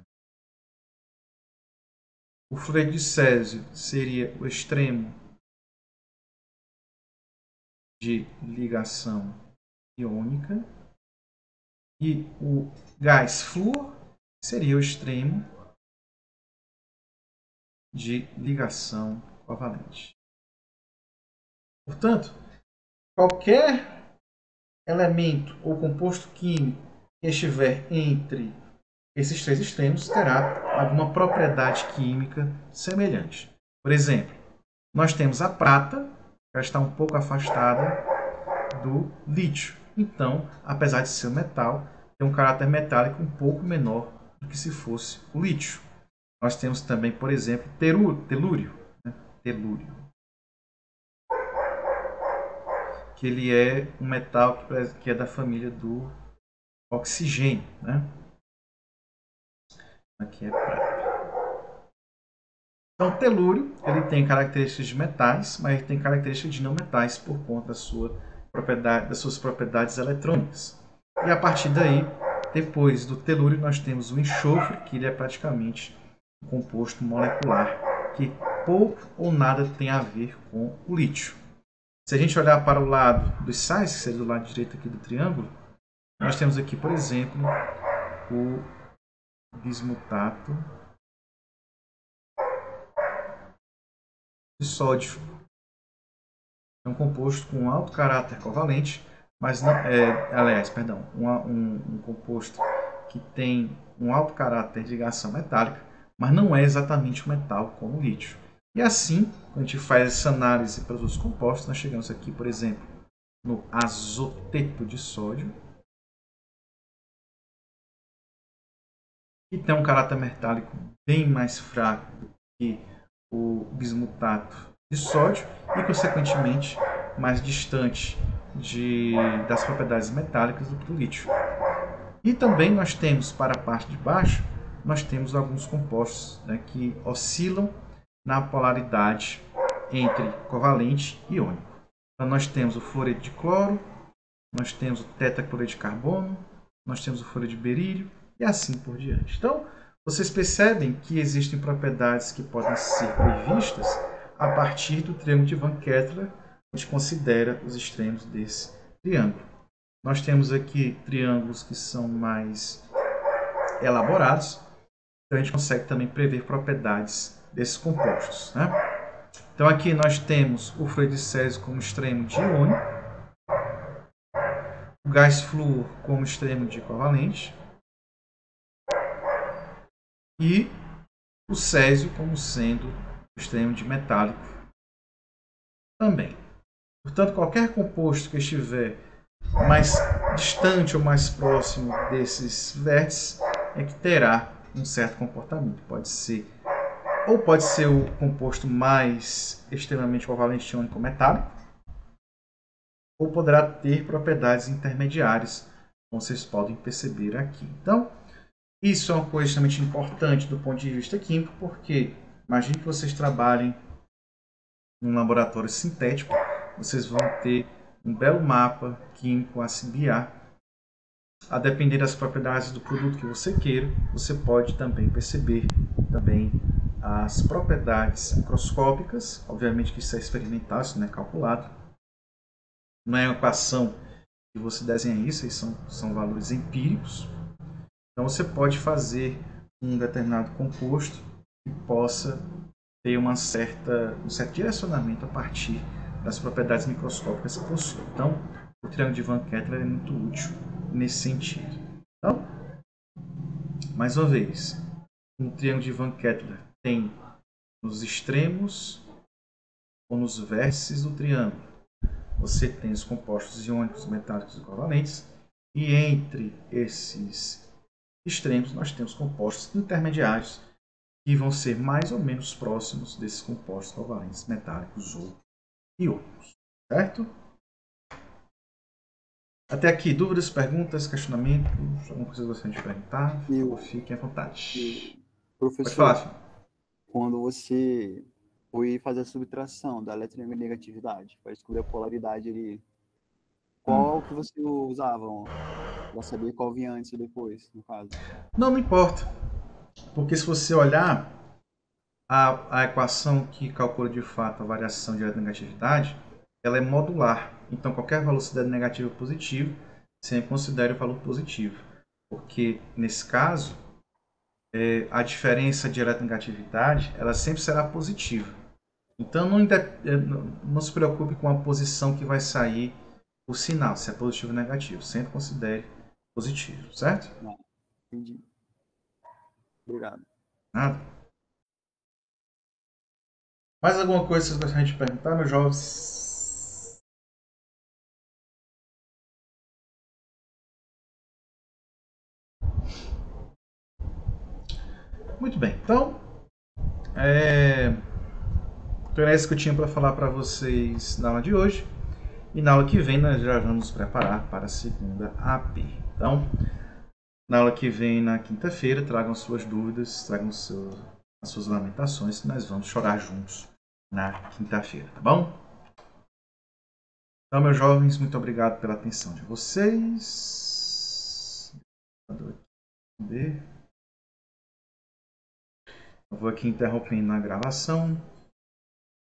O fluoreto de césio seria o extremo de ligação iônica e o gás flúor seria o extremo de ligação covalente. Portanto, qualquer elemento ou composto químico que estiver entre esses três extremos terá alguma propriedade química semelhante. Por exemplo, nós temos a prata, que está um pouco afastada do lítio. Então, apesar de ser um metal, tem um caráter metálico um pouco menor do que se fosse o lítio. Nós temos também, por exemplo, telúrio, né? telúrio, que ele é um metal que é da família do oxigênio, né? Aqui é prata. Então, o telúrio ele tem características de metais, mas ele tem características de não metais por conta da sua propriedade, das suas propriedades eletrônicas. E a partir daí, depois do telúrio, nós temos o enxofre, que ele é praticamente um composto molecular que pouco ou nada tem a ver com o lítio. Se a gente olhar para o lado dos sais, que seria do lado direito aqui do triângulo, nós temos aqui, por exemplo, o bismutato de sódio. É um composto com alto caráter covalente, mas não, é, aliás, perdão, um, um, um composto que tem um alto caráter de ligação metálica, mas não é exatamente um metal como o lítio. E assim, quando a gente faz essa análise para os outros compostos, nós chegamos aqui, por exemplo, no azoteto de sódio, que tem um caráter metálico bem mais fraco que o bismutato de sódio e, consequentemente, mais distante de, das propriedades metálicas do que o lítio. E também nós temos, para a parte de baixo, nós temos alguns compostos, né, que oscilam na polaridade entre covalente e iônico. Então, nós temos o fluoreto de cloro, nós temos o tetacloreto de carbono, nós temos o fluoreto de berílio e assim por diante. Então, vocês percebem que existem propriedades que podem ser previstas a partir do triângulo de Van Kettler, a gente considera os extremos desse triângulo. Nós temos aqui triângulos que são mais elaborados, então a gente consegue também prever propriedades desses compostos, né? Então aqui nós temos o fluoreto de césio como extremo de iônico, o gás flúor como extremo de covalente e o césio como sendo o extremo de metálico também. Portanto, qualquer composto que estiver mais distante ou mais próximo desses vértices é que terá um certo comportamento. Pode ser, ou pode ser o composto mais extremamente covalente iônico metálico, ou poderá ter propriedades intermediárias, como vocês podem perceber aqui. Então, isso é uma coisa extremamente importante do ponto de vista químico, porque imagine que vocês trabalhem num laboratório sintético, vocês vão ter um belo mapa químico a se guiar. A depender das propriedades do produto que você queira, você pode também perceber também as propriedades microscópicas. Obviamente que isso é experimental, isso não é calculado. Não é uma equação que você desenha isso, aí são, são valores empíricos. Então você pode fazer um determinado composto que possa ter uma certa, um certo direcionamento a partir das propriedades microscópicas que possui. Então, o triângulo de Van Kettler é muito útil nesse sentido. Então, mais uma vez, um triângulo de Van Kettler tem nos extremos ou nos vértices do triângulo, você tem os compostos iônicos metálicos equivalentes, e entre esses extremos nós temos compostos intermediários que vão ser mais ou menos próximos desses compostos covalentes metálicos ou iônicos, certo? Até aqui, dúvidas, perguntas, questionamentos, alguma coisa que você gostaria de perguntar? Eu, Fiquem à vontade. professor, Pode falar, filho. Quando você foi fazer a subtração da eletronegatividade para descobrir a polaridade ali, qual hum. que você usava para saber qual vinha antes e depois, no caso? Não, não importa. Porque se você olhar a, a equação que calcula de fato a variação de eletronegatividade, ela é modular. Então, qualquer valor, se der negativo ou positivo, sempre considere o valor positivo. Porque, nesse caso, é, a diferença de eletronegatividade ela sempre será positiva. Então, não, não se preocupe com a posição que vai sair o sinal, se é positivo ou negativo. Sempre considere positivo, certo? Não, entendi. Obrigado. Nada. Mais alguma coisa que vocês gostariam de perguntar, meus jovens? Muito bem, então é... então era isso que eu tinha para falar para vocês na aula de hoje, e na aula que vem nós já vamos nos preparar para a segunda A P. Então, na aula que vem, na quinta-feira, tragam suas dúvidas, tragam seu... as suas lamentações, que nós vamos chorar juntos na quinta-feira, tá bom? Então, meus jovens, muito obrigado pela atenção de vocês. Eu vou aqui interrompendo a gravação.